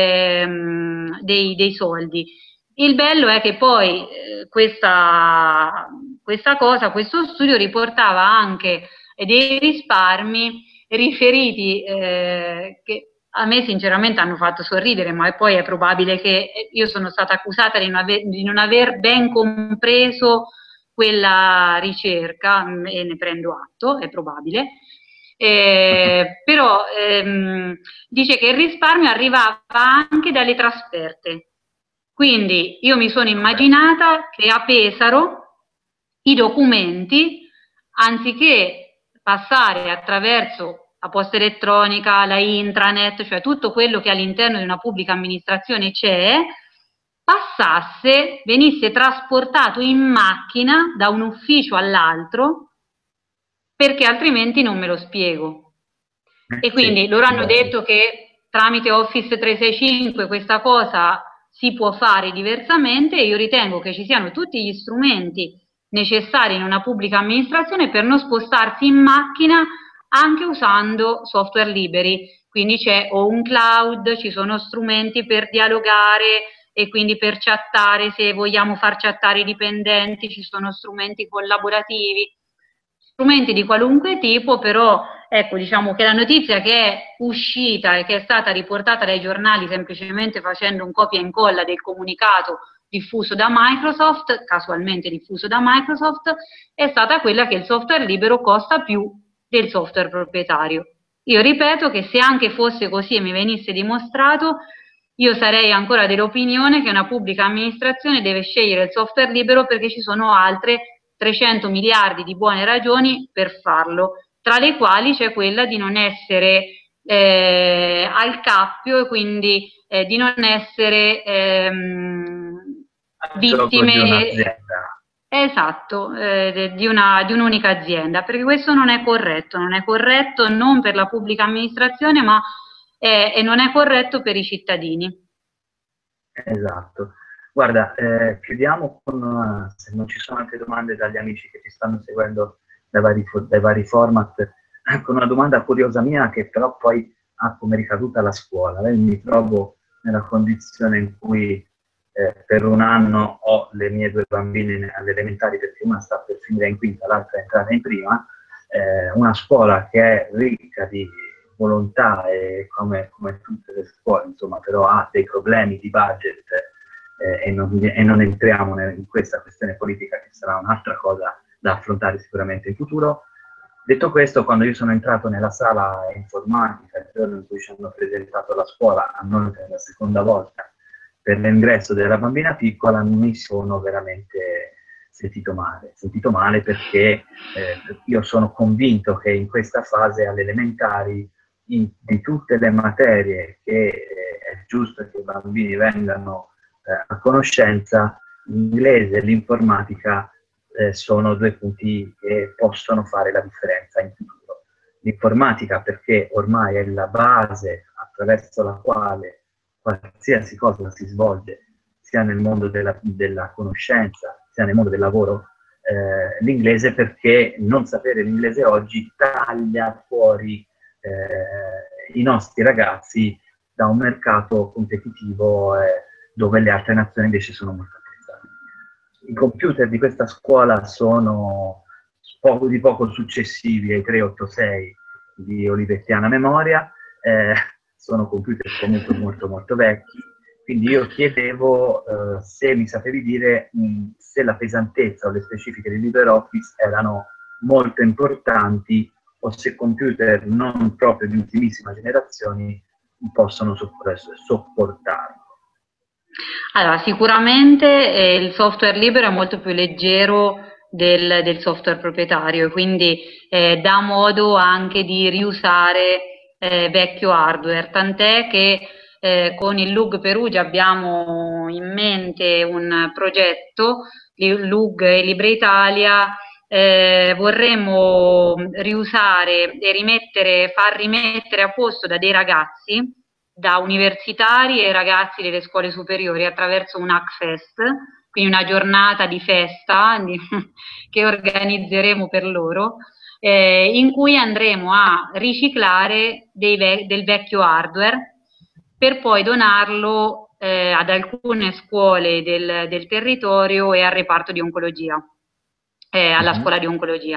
B: ehm, dei, dei soldi. Il bello è che poi eh, questa, questa cosa, questo studio riportava anche e dei risparmi riferiti, eh, che a me sinceramente hanno fatto sorridere, ma poi è probabile che io sono stata accusata di non aver, di non aver ben compreso quella ricerca, e ne prendo atto, è probabile. Eh, però ehm, dice che il risparmio arrivava anche dalle trasferte. Quindi io mi sono immaginata che a Pesaro i documenti, anziché passare attraverso la posta elettronica, la intranet, cioè tutto quello che all'interno di una pubblica amministrazione c'è, passasse, venisse trasportato in macchina da un ufficio all'altro, perché altrimenti non me lo spiego. E quindi
A: Sì,
B: loro hanno
A: esatto.
B: detto che tramite Office trecentosessantacinque questa cosa si può fare diversamente, e io ritengo che ci siano tutti gli strumenti necessari in una pubblica amministrazione per non spostarsi in macchina anche usando software liberi. Quindi c'è o un cloud, ci sono strumenti per dialogare e quindi per chattare, se vogliamo far chattare i dipendenti, ci sono strumenti collaborativi, strumenti di qualunque tipo. Però ecco, diciamo che la notizia che è uscita e che è stata riportata dai giornali semplicemente facendo un copia e incolla del comunicato diffuso da Microsoft, casualmente diffuso da Microsoft, è stata quella che il software libero costa più del software proprietario. Io ripeto che se anche fosse così e mi venisse dimostrato, io sarei ancora dell'opinione che una pubblica amministrazione deve scegliere il software libero, perché ci sono altre trecento miliardi di buone ragioni per farlo, tra le quali c'è quella di non essere eh, al cappio, e quindi eh, di non essere ehm,
A: Al gioco di
B: vittime,
A: un'azienda.
B: esatto, eh, di una, di un'unica azienda, perché questo non è corretto, non è corretto non per la pubblica amministrazione, ma è, e non è corretto per i cittadini.
A: Esatto. Guarda, eh, chiudiamo con, uh, se non ci sono altre domande dagli amici che ci stanno seguendo dai vari, dai vari format, eh, con una domanda curiosa mia che però poi ha come ricaduta la scuola. Io mi trovo nella condizione in cui eh, per un anno ho le mie due bambine alle elementari, perché una sta per finire in quinta, l'altra è entrata in prima, eh, una scuola che è ricca di volontà, e come, come tutte le scuole, insomma, però ha dei problemi di budget, eh, e, non, e non entriamo in questa questione politica, che sarà un'altra cosa da affrontare sicuramente in futuro. Detto questo, quando io sono entrato nella sala informatica il giorno in cui ci hanno presentato la scuola, a noi per la seconda volta, per l'ingresso della bambina piccola, mi sono veramente sentito male, sentito male perché eh, io sono convinto che in questa fase alle elementari, in, di tutte le materie che eh, è giusto che i bambini vengano eh, a conoscenza, l'inglese e l'informatica eh, sono due punti che possono fare la differenza in futuro. L'informatica perché ormai è la base attraverso la quale qualsiasi cosa si svolge, sia nel mondo della, della conoscenza, sia nel mondo del lavoro. Eh, l'inglese perché non sapere l'inglese oggi taglia fuori eh, i nostri ragazzi da un mercato competitivo eh, dove le altre nazioni invece sono molto attrezzate. I computer di questa scuola sono poco di poco successivi ai tre otto sei di Olivettiana Memoria, eh, sono computer comunque molto molto vecchi, quindi io chiedevo eh, se mi sapevi dire mh, se la pesantezza o le specifiche di LibreOffice erano molto importanti, o se computer non proprio di ultimissima generazione possono sopportarlo.
B: Allora, sicuramente eh, il software libero è molto più leggero del, del software proprietario, quindi eh, dà modo anche di riusare eh, vecchio hardware, tant'è che eh, con il L U G Perugia abbiamo in mente un progetto, L U G e Libre Italia. Eh, vorremmo riusare e rimettere, far rimettere a posto da dei ragazzi, da universitari e ragazzi delle scuole superiori, attraverso un Hackfest, quindi una giornata di festa di, che organizzeremo per loro, eh, in cui andremo a riciclare dei ve del vecchio hardware per poi donarlo eh, ad alcune scuole del, del territorio e al reparto di oncologia. Eh, alla
A: Mm-hmm.
B: scuola di oncologia.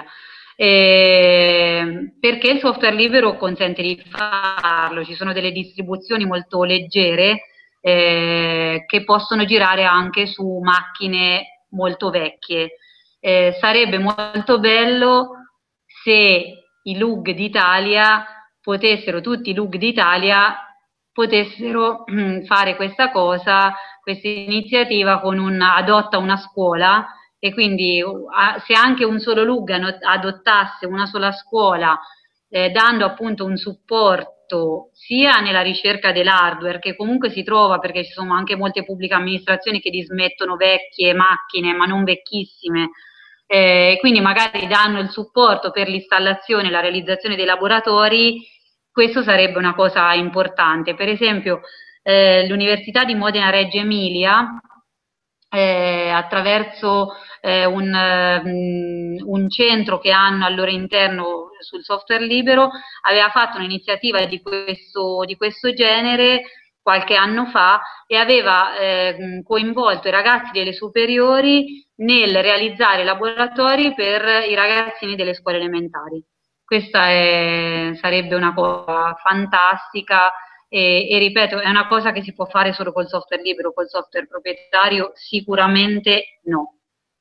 B: eh, perché il software libero consente di farlo, ci sono delle distribuzioni molto leggere eh, che possono girare anche su macchine molto vecchie. Eh, sarebbe molto bello se i L U G d'Italia potessero, tutti i L U G d'Italia potessero fare questa cosa, questa iniziativa con un adotta una scuola, e quindi se anche un solo L U G adottasse una sola scuola, eh, dando appunto un supporto sia nella ricerca dell'hardware, che comunque si trova, perché ci sono anche molte pubbliche amministrazioni che dismettono vecchie macchine, ma non vecchissime, eh, quindi magari danno il supporto per l'installazione e la realizzazione dei laboratori. Questo sarebbe una cosa importante. Per esempio eh, l'Università di Modena Reggio Emilia, eh, attraverso eh, un, um, un centro che hanno al loro interno sul software libero, aveva fatto un'iniziativa di questo, di questo genere qualche anno fa, e aveva eh, coinvolto i ragazzi delle superiori nel realizzare laboratori per i ragazzini delle scuole elementari. Questa è, sarebbe una cosa fantastica. E, e ripeto, è una cosa che si può fare solo col software libero, col software proprietario sicuramente no.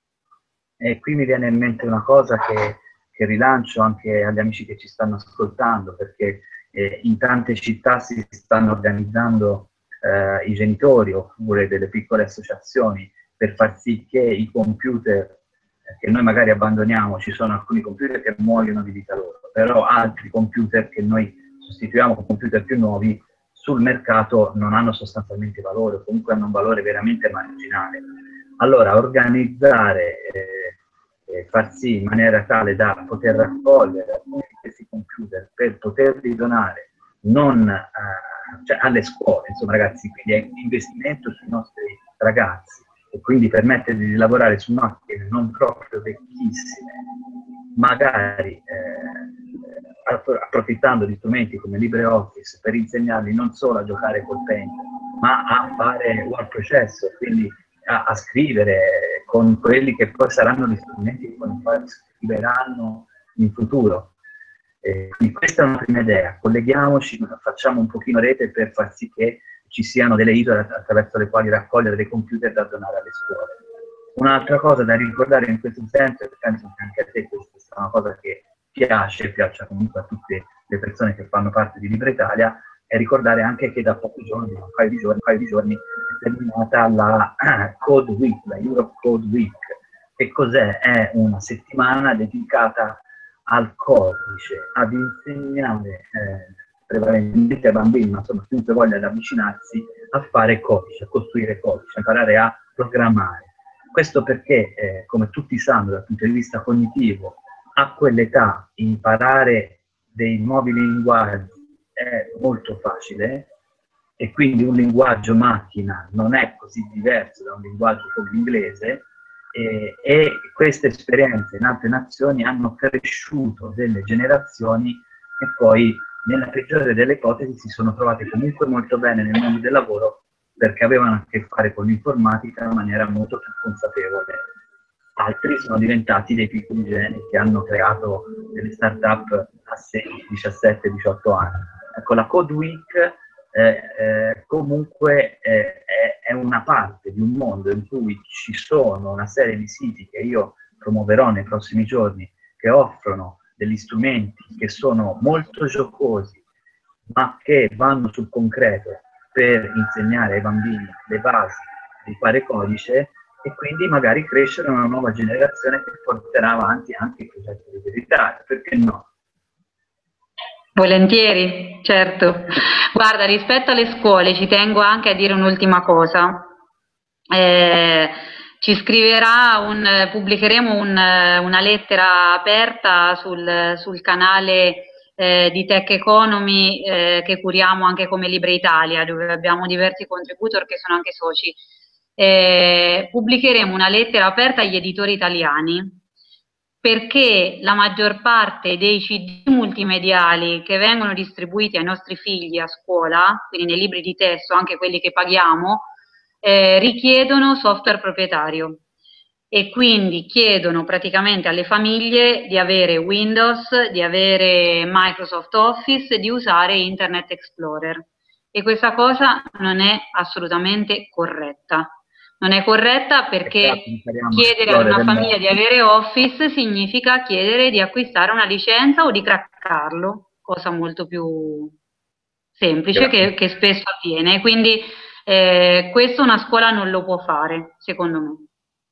A: E qui mi viene in mente una cosa che, che rilancio anche agli amici che ci stanno ascoltando, perché eh, in tante città si stanno organizzando eh, i genitori oppure delle piccole associazioni per far sì che i computer che noi magari abbandoniamo, ci sono alcuni computer che muoiono di vita loro, però altri computer che noi sostituiamo con computer più nuovi sul mercato non hanno sostanzialmente valore, o comunque hanno un valore veramente marginale. Allora, organizzare, eh, eh, far sì in maniera tale da poter raccogliere alcuni di questi computer per poterli donare non, eh, cioè alle scuole, insomma ragazzi, quindi è un investimento sui nostri ragazzi, e quindi permettergli di lavorare su macchine non proprio vecchissime, magari eh, approfittando di strumenti come LibreOffice per insegnarli non solo a giocare col Paint, ma a fare word processor, quindi a, a scrivere con quelli che poi saranno gli strumenti con i quali scriveranno in futuro. Eh, quindi questa è una prima idea, colleghiamoci, facciamo un pochino rete per far sì che ci siano delle isole attraverso le quali raccogliere dei computer da donare alle scuole. Un'altra cosa da ricordare in questo senso, e penso che anche a te questa è una cosa che piace, piace comunque a tutte le persone che fanno parte di Libra Italia, è ricordare anche che da pochi giorni, un paio di giorni, un paio di giorni è terminata la Code Week, la Europe Code Week. Che cos'è? È una settimana dedicata al codice, ad insegnare eh, prevalentemente ai bambini, ma insomma chiunque voglia ad avvicinarsi a fare codice, a costruire codice, a imparare a programmare. Questo perché, eh, come tutti sanno dal punto di vista cognitivo, a quell'età imparare dei nuovi linguaggi è molto facile, e quindi un linguaggio macchina non è così diverso da un linguaggio come l'inglese, e, e queste esperienze in altre nazioni hanno cresciuto delle generazioni che poi, nella peggiore delle ipotesi, si sono trovate comunque molto bene nel mondo del lavoro, perché avevano a che fare con l'informatica in maniera molto più consapevole. Altri sono diventati dei piccoli geni che hanno creato delle start-up a sedici, diciassette, diciotto anni. Ecco, la Code Week eh, eh, comunque eh, è, è una parte di un mondo in cui ci sono una serie di siti che io promuoverò nei prossimi giorni, che offrono degli strumenti che sono molto giocosi, ma che vanno sul concreto per insegnare ai bambini le basi di fare codice, e quindi magari crescere una nuova generazione che porterà avanti anche i progetti di verità, perché no?
B: Volentieri, certo. Guarda, rispetto alle scuole ci tengo anche a dire un'ultima cosa. Eh, ci scriverà un, pubblicheremo un, una lettera aperta sul, sul canale eh, di Tech Economy eh, che curiamo anche come Libra Italia, dove abbiamo diversi contributor che sono anche soci. Eh, pubblicheremo una lettera aperta agli editori italiani, perché la maggior parte dei C D multimediali che vengono distribuiti ai nostri figli a scuola, quindi nei libri di testo, anche quelli che paghiamo, eh, richiedono software proprietario. e quindi chiedono praticamente alle famiglie di avere Windows, di avere Microsoft Office, di usare Internet Explorer. E questa cosa non è assolutamente corretta. Non è corretta perché chiedere ad una famiglia di avere Office significa chiedere di acquistare una licenza o di craccarlo, cosa molto più semplice che, che spesso avviene. Quindi eh, questo una scuola non lo può fare, secondo me.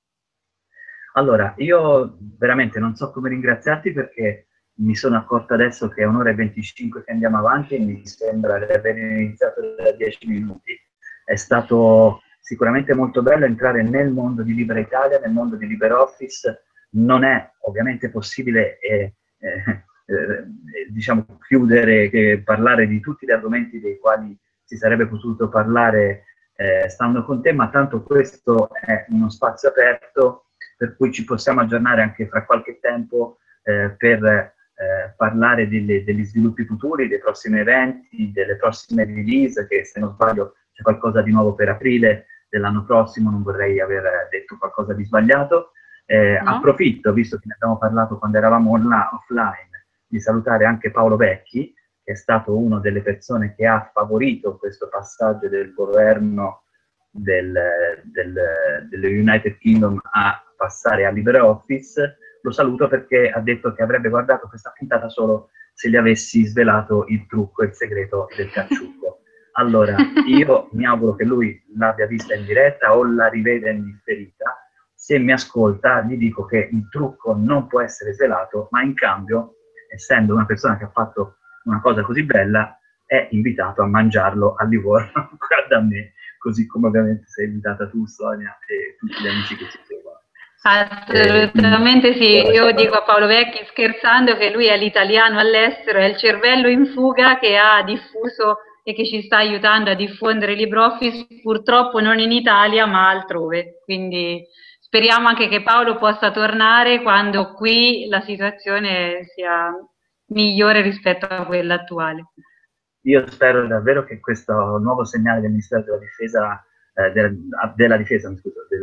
A: Allora, io veramente non so come ringraziarti perché mi sono accorto adesso che è un'ora e venticinque che andiamo avanti e mi sembra di aver iniziato da dieci minuti. È stato sicuramente molto bello entrare nel mondo di Libera Italia, nel mondo di LibreOffice. Non è ovviamente possibile eh, eh, eh, diciamo, chiudere, che parlare di tutti gli argomenti dei quali si sarebbe potuto parlare eh, stando con te, ma tanto questo è uno spazio aperto per cui ci possiamo aggiornare anche fra qualche tempo eh, per eh, parlare delle, degli sviluppi futuri, dei prossimi eventi, delle prossime release, che se non sbaglio c'è qualcosa di nuovo per aprile dell'anno prossimo, non vorrei aver detto qualcosa di sbagliato. Eh, no? Approfitto, visto che ne abbiamo parlato quando eravamo online, offline, di salutare anche Paolo Vecchi, che è stato una delle persone che ha favorito questo passaggio del governo del, del, dello United Kingdom a passare a LibreOffice. Lo saluto perché ha detto che avrebbe guardato questa puntata solo se gli avessi svelato il trucco e il segreto del cacciucco. Allora, io mi auguro che lui l'abbia vista in diretta o la riveda in differita. Se mi ascolta, gli dico che il trucco non può essere svelato, ma in cambio, essendo una persona che ha fatto una cosa così bella, è invitato a mangiarlo a Livorno, guarda a me, così come ovviamente sei invitata tu, Sonia, e tutti gli amici che ci seguono.
B: Assolutamente sì, io dico a Paolo Vecchi scherzando che lui è l'italiano all'estero, è il cervello in fuga che ha diffuso e che ci sta aiutando a diffondere LibreOffice, purtroppo non in Italia ma altrove, quindi speriamo anche che Paolo possa tornare quando qui la situazione sia migliore rispetto a quella attuale.
A: Io spero davvero che questo nuovo segnale del Ministero della Difesa, eh, del, della Difesa scusa, del,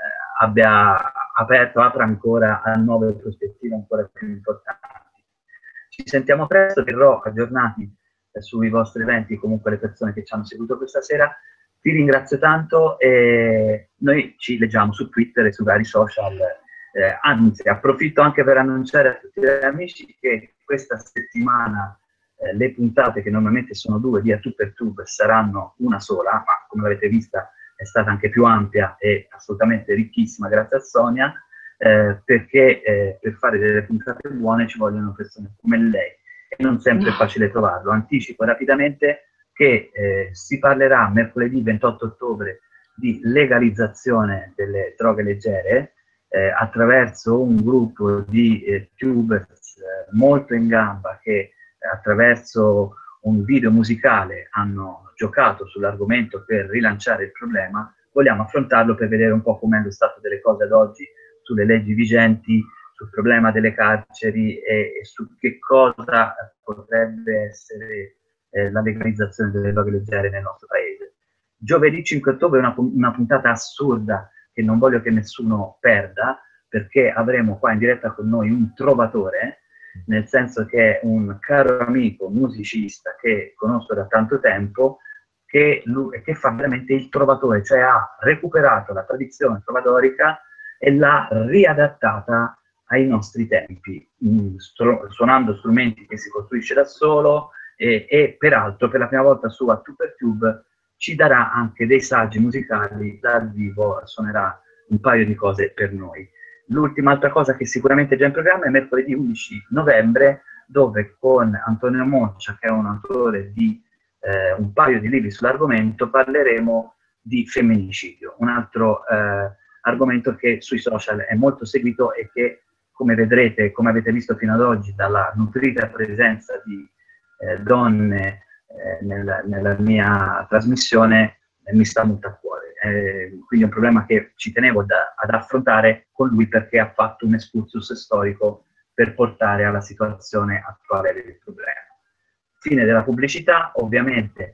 A: abbia aperto, apra ancora a nuove prospettive ancora più importanti. Ci sentiamo presto, verrò aggiornati eh, sui vostri eventi, comunque le persone che ci hanno seguito questa sera. Ti ringrazio tanto e noi ci leggiamo su Twitter e su vari social. Eh, anzi, approfitto anche per annunciare a tutti gli amici che questa settimana eh, le puntate, che normalmente sono due di A Tu per Tube, saranno una sola, ma come avete vista è stata anche più ampia e assolutamente ricchissima grazie a Sonia, eh, perché eh, per fare delle puntate buone ci vogliono persone come lei e non sempre è facile trovarlo. Anticipo rapidamente che eh, si parlerà mercoledì ventotto ottobre di legalizzazione delle droghe leggere eh, attraverso un gruppo di eh, tubers eh, molto in gamba che eh, attraverso un video musicale hanno giocato sull'argomento per rilanciare il problema. Vogliamo affrontarlo per vedere un po' com'è lo stato delle cose ad oggi sulle leggi vigenti, sul problema delle carceri e, e su che cosa potrebbe essere eh, la legalizzazione delle droghe leggere nel nostro paese. Giovedì cinque ottobre è una, una puntata assurda che non voglio che nessuno perda, perché avremo qua in diretta con noi un trovatore, nel senso che è un caro amico musicista che conosco da tanto tempo, che, lui, che fa veramente il trovatore, cioè ha recuperato la tradizione trovatorica e l'ha riadattata ai nostri tempi, stru- suonando strumenti che si costruisce da solo e, e peraltro per la prima volta su A Tu per Tube ci darà anche dei saggi musicali dal vivo, suonerà un paio di cose per noi. L'ultima altra cosa che sicuramente è già in programma è mercoledì undici novembre, dove con Antonio Moccia, che è un autore di eh, un paio di libri sull'argomento, parleremo di femminicidio, un altro eh, argomento che sui social è molto seguito e che, come vedrete, come avete visto fino ad oggi, dalla nutrita presenza di eh, donne eh, nella, nella mia trasmissione, eh, mi sta molto a cuore. Eh, quindi è un problema che ci tenevo da, ad affrontare con lui, perché ha fatto un excursus storico per portare alla situazione attuale del problema. Fine della pubblicità. Ovviamente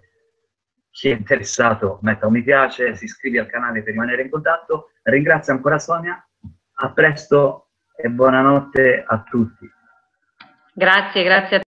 A: chi è interessato metta un mi piace, si iscrive al canale per rimanere in contatto. Ringrazio ancora Sonia. A presto e buonanotte a tutti.
B: Grazie, grazie a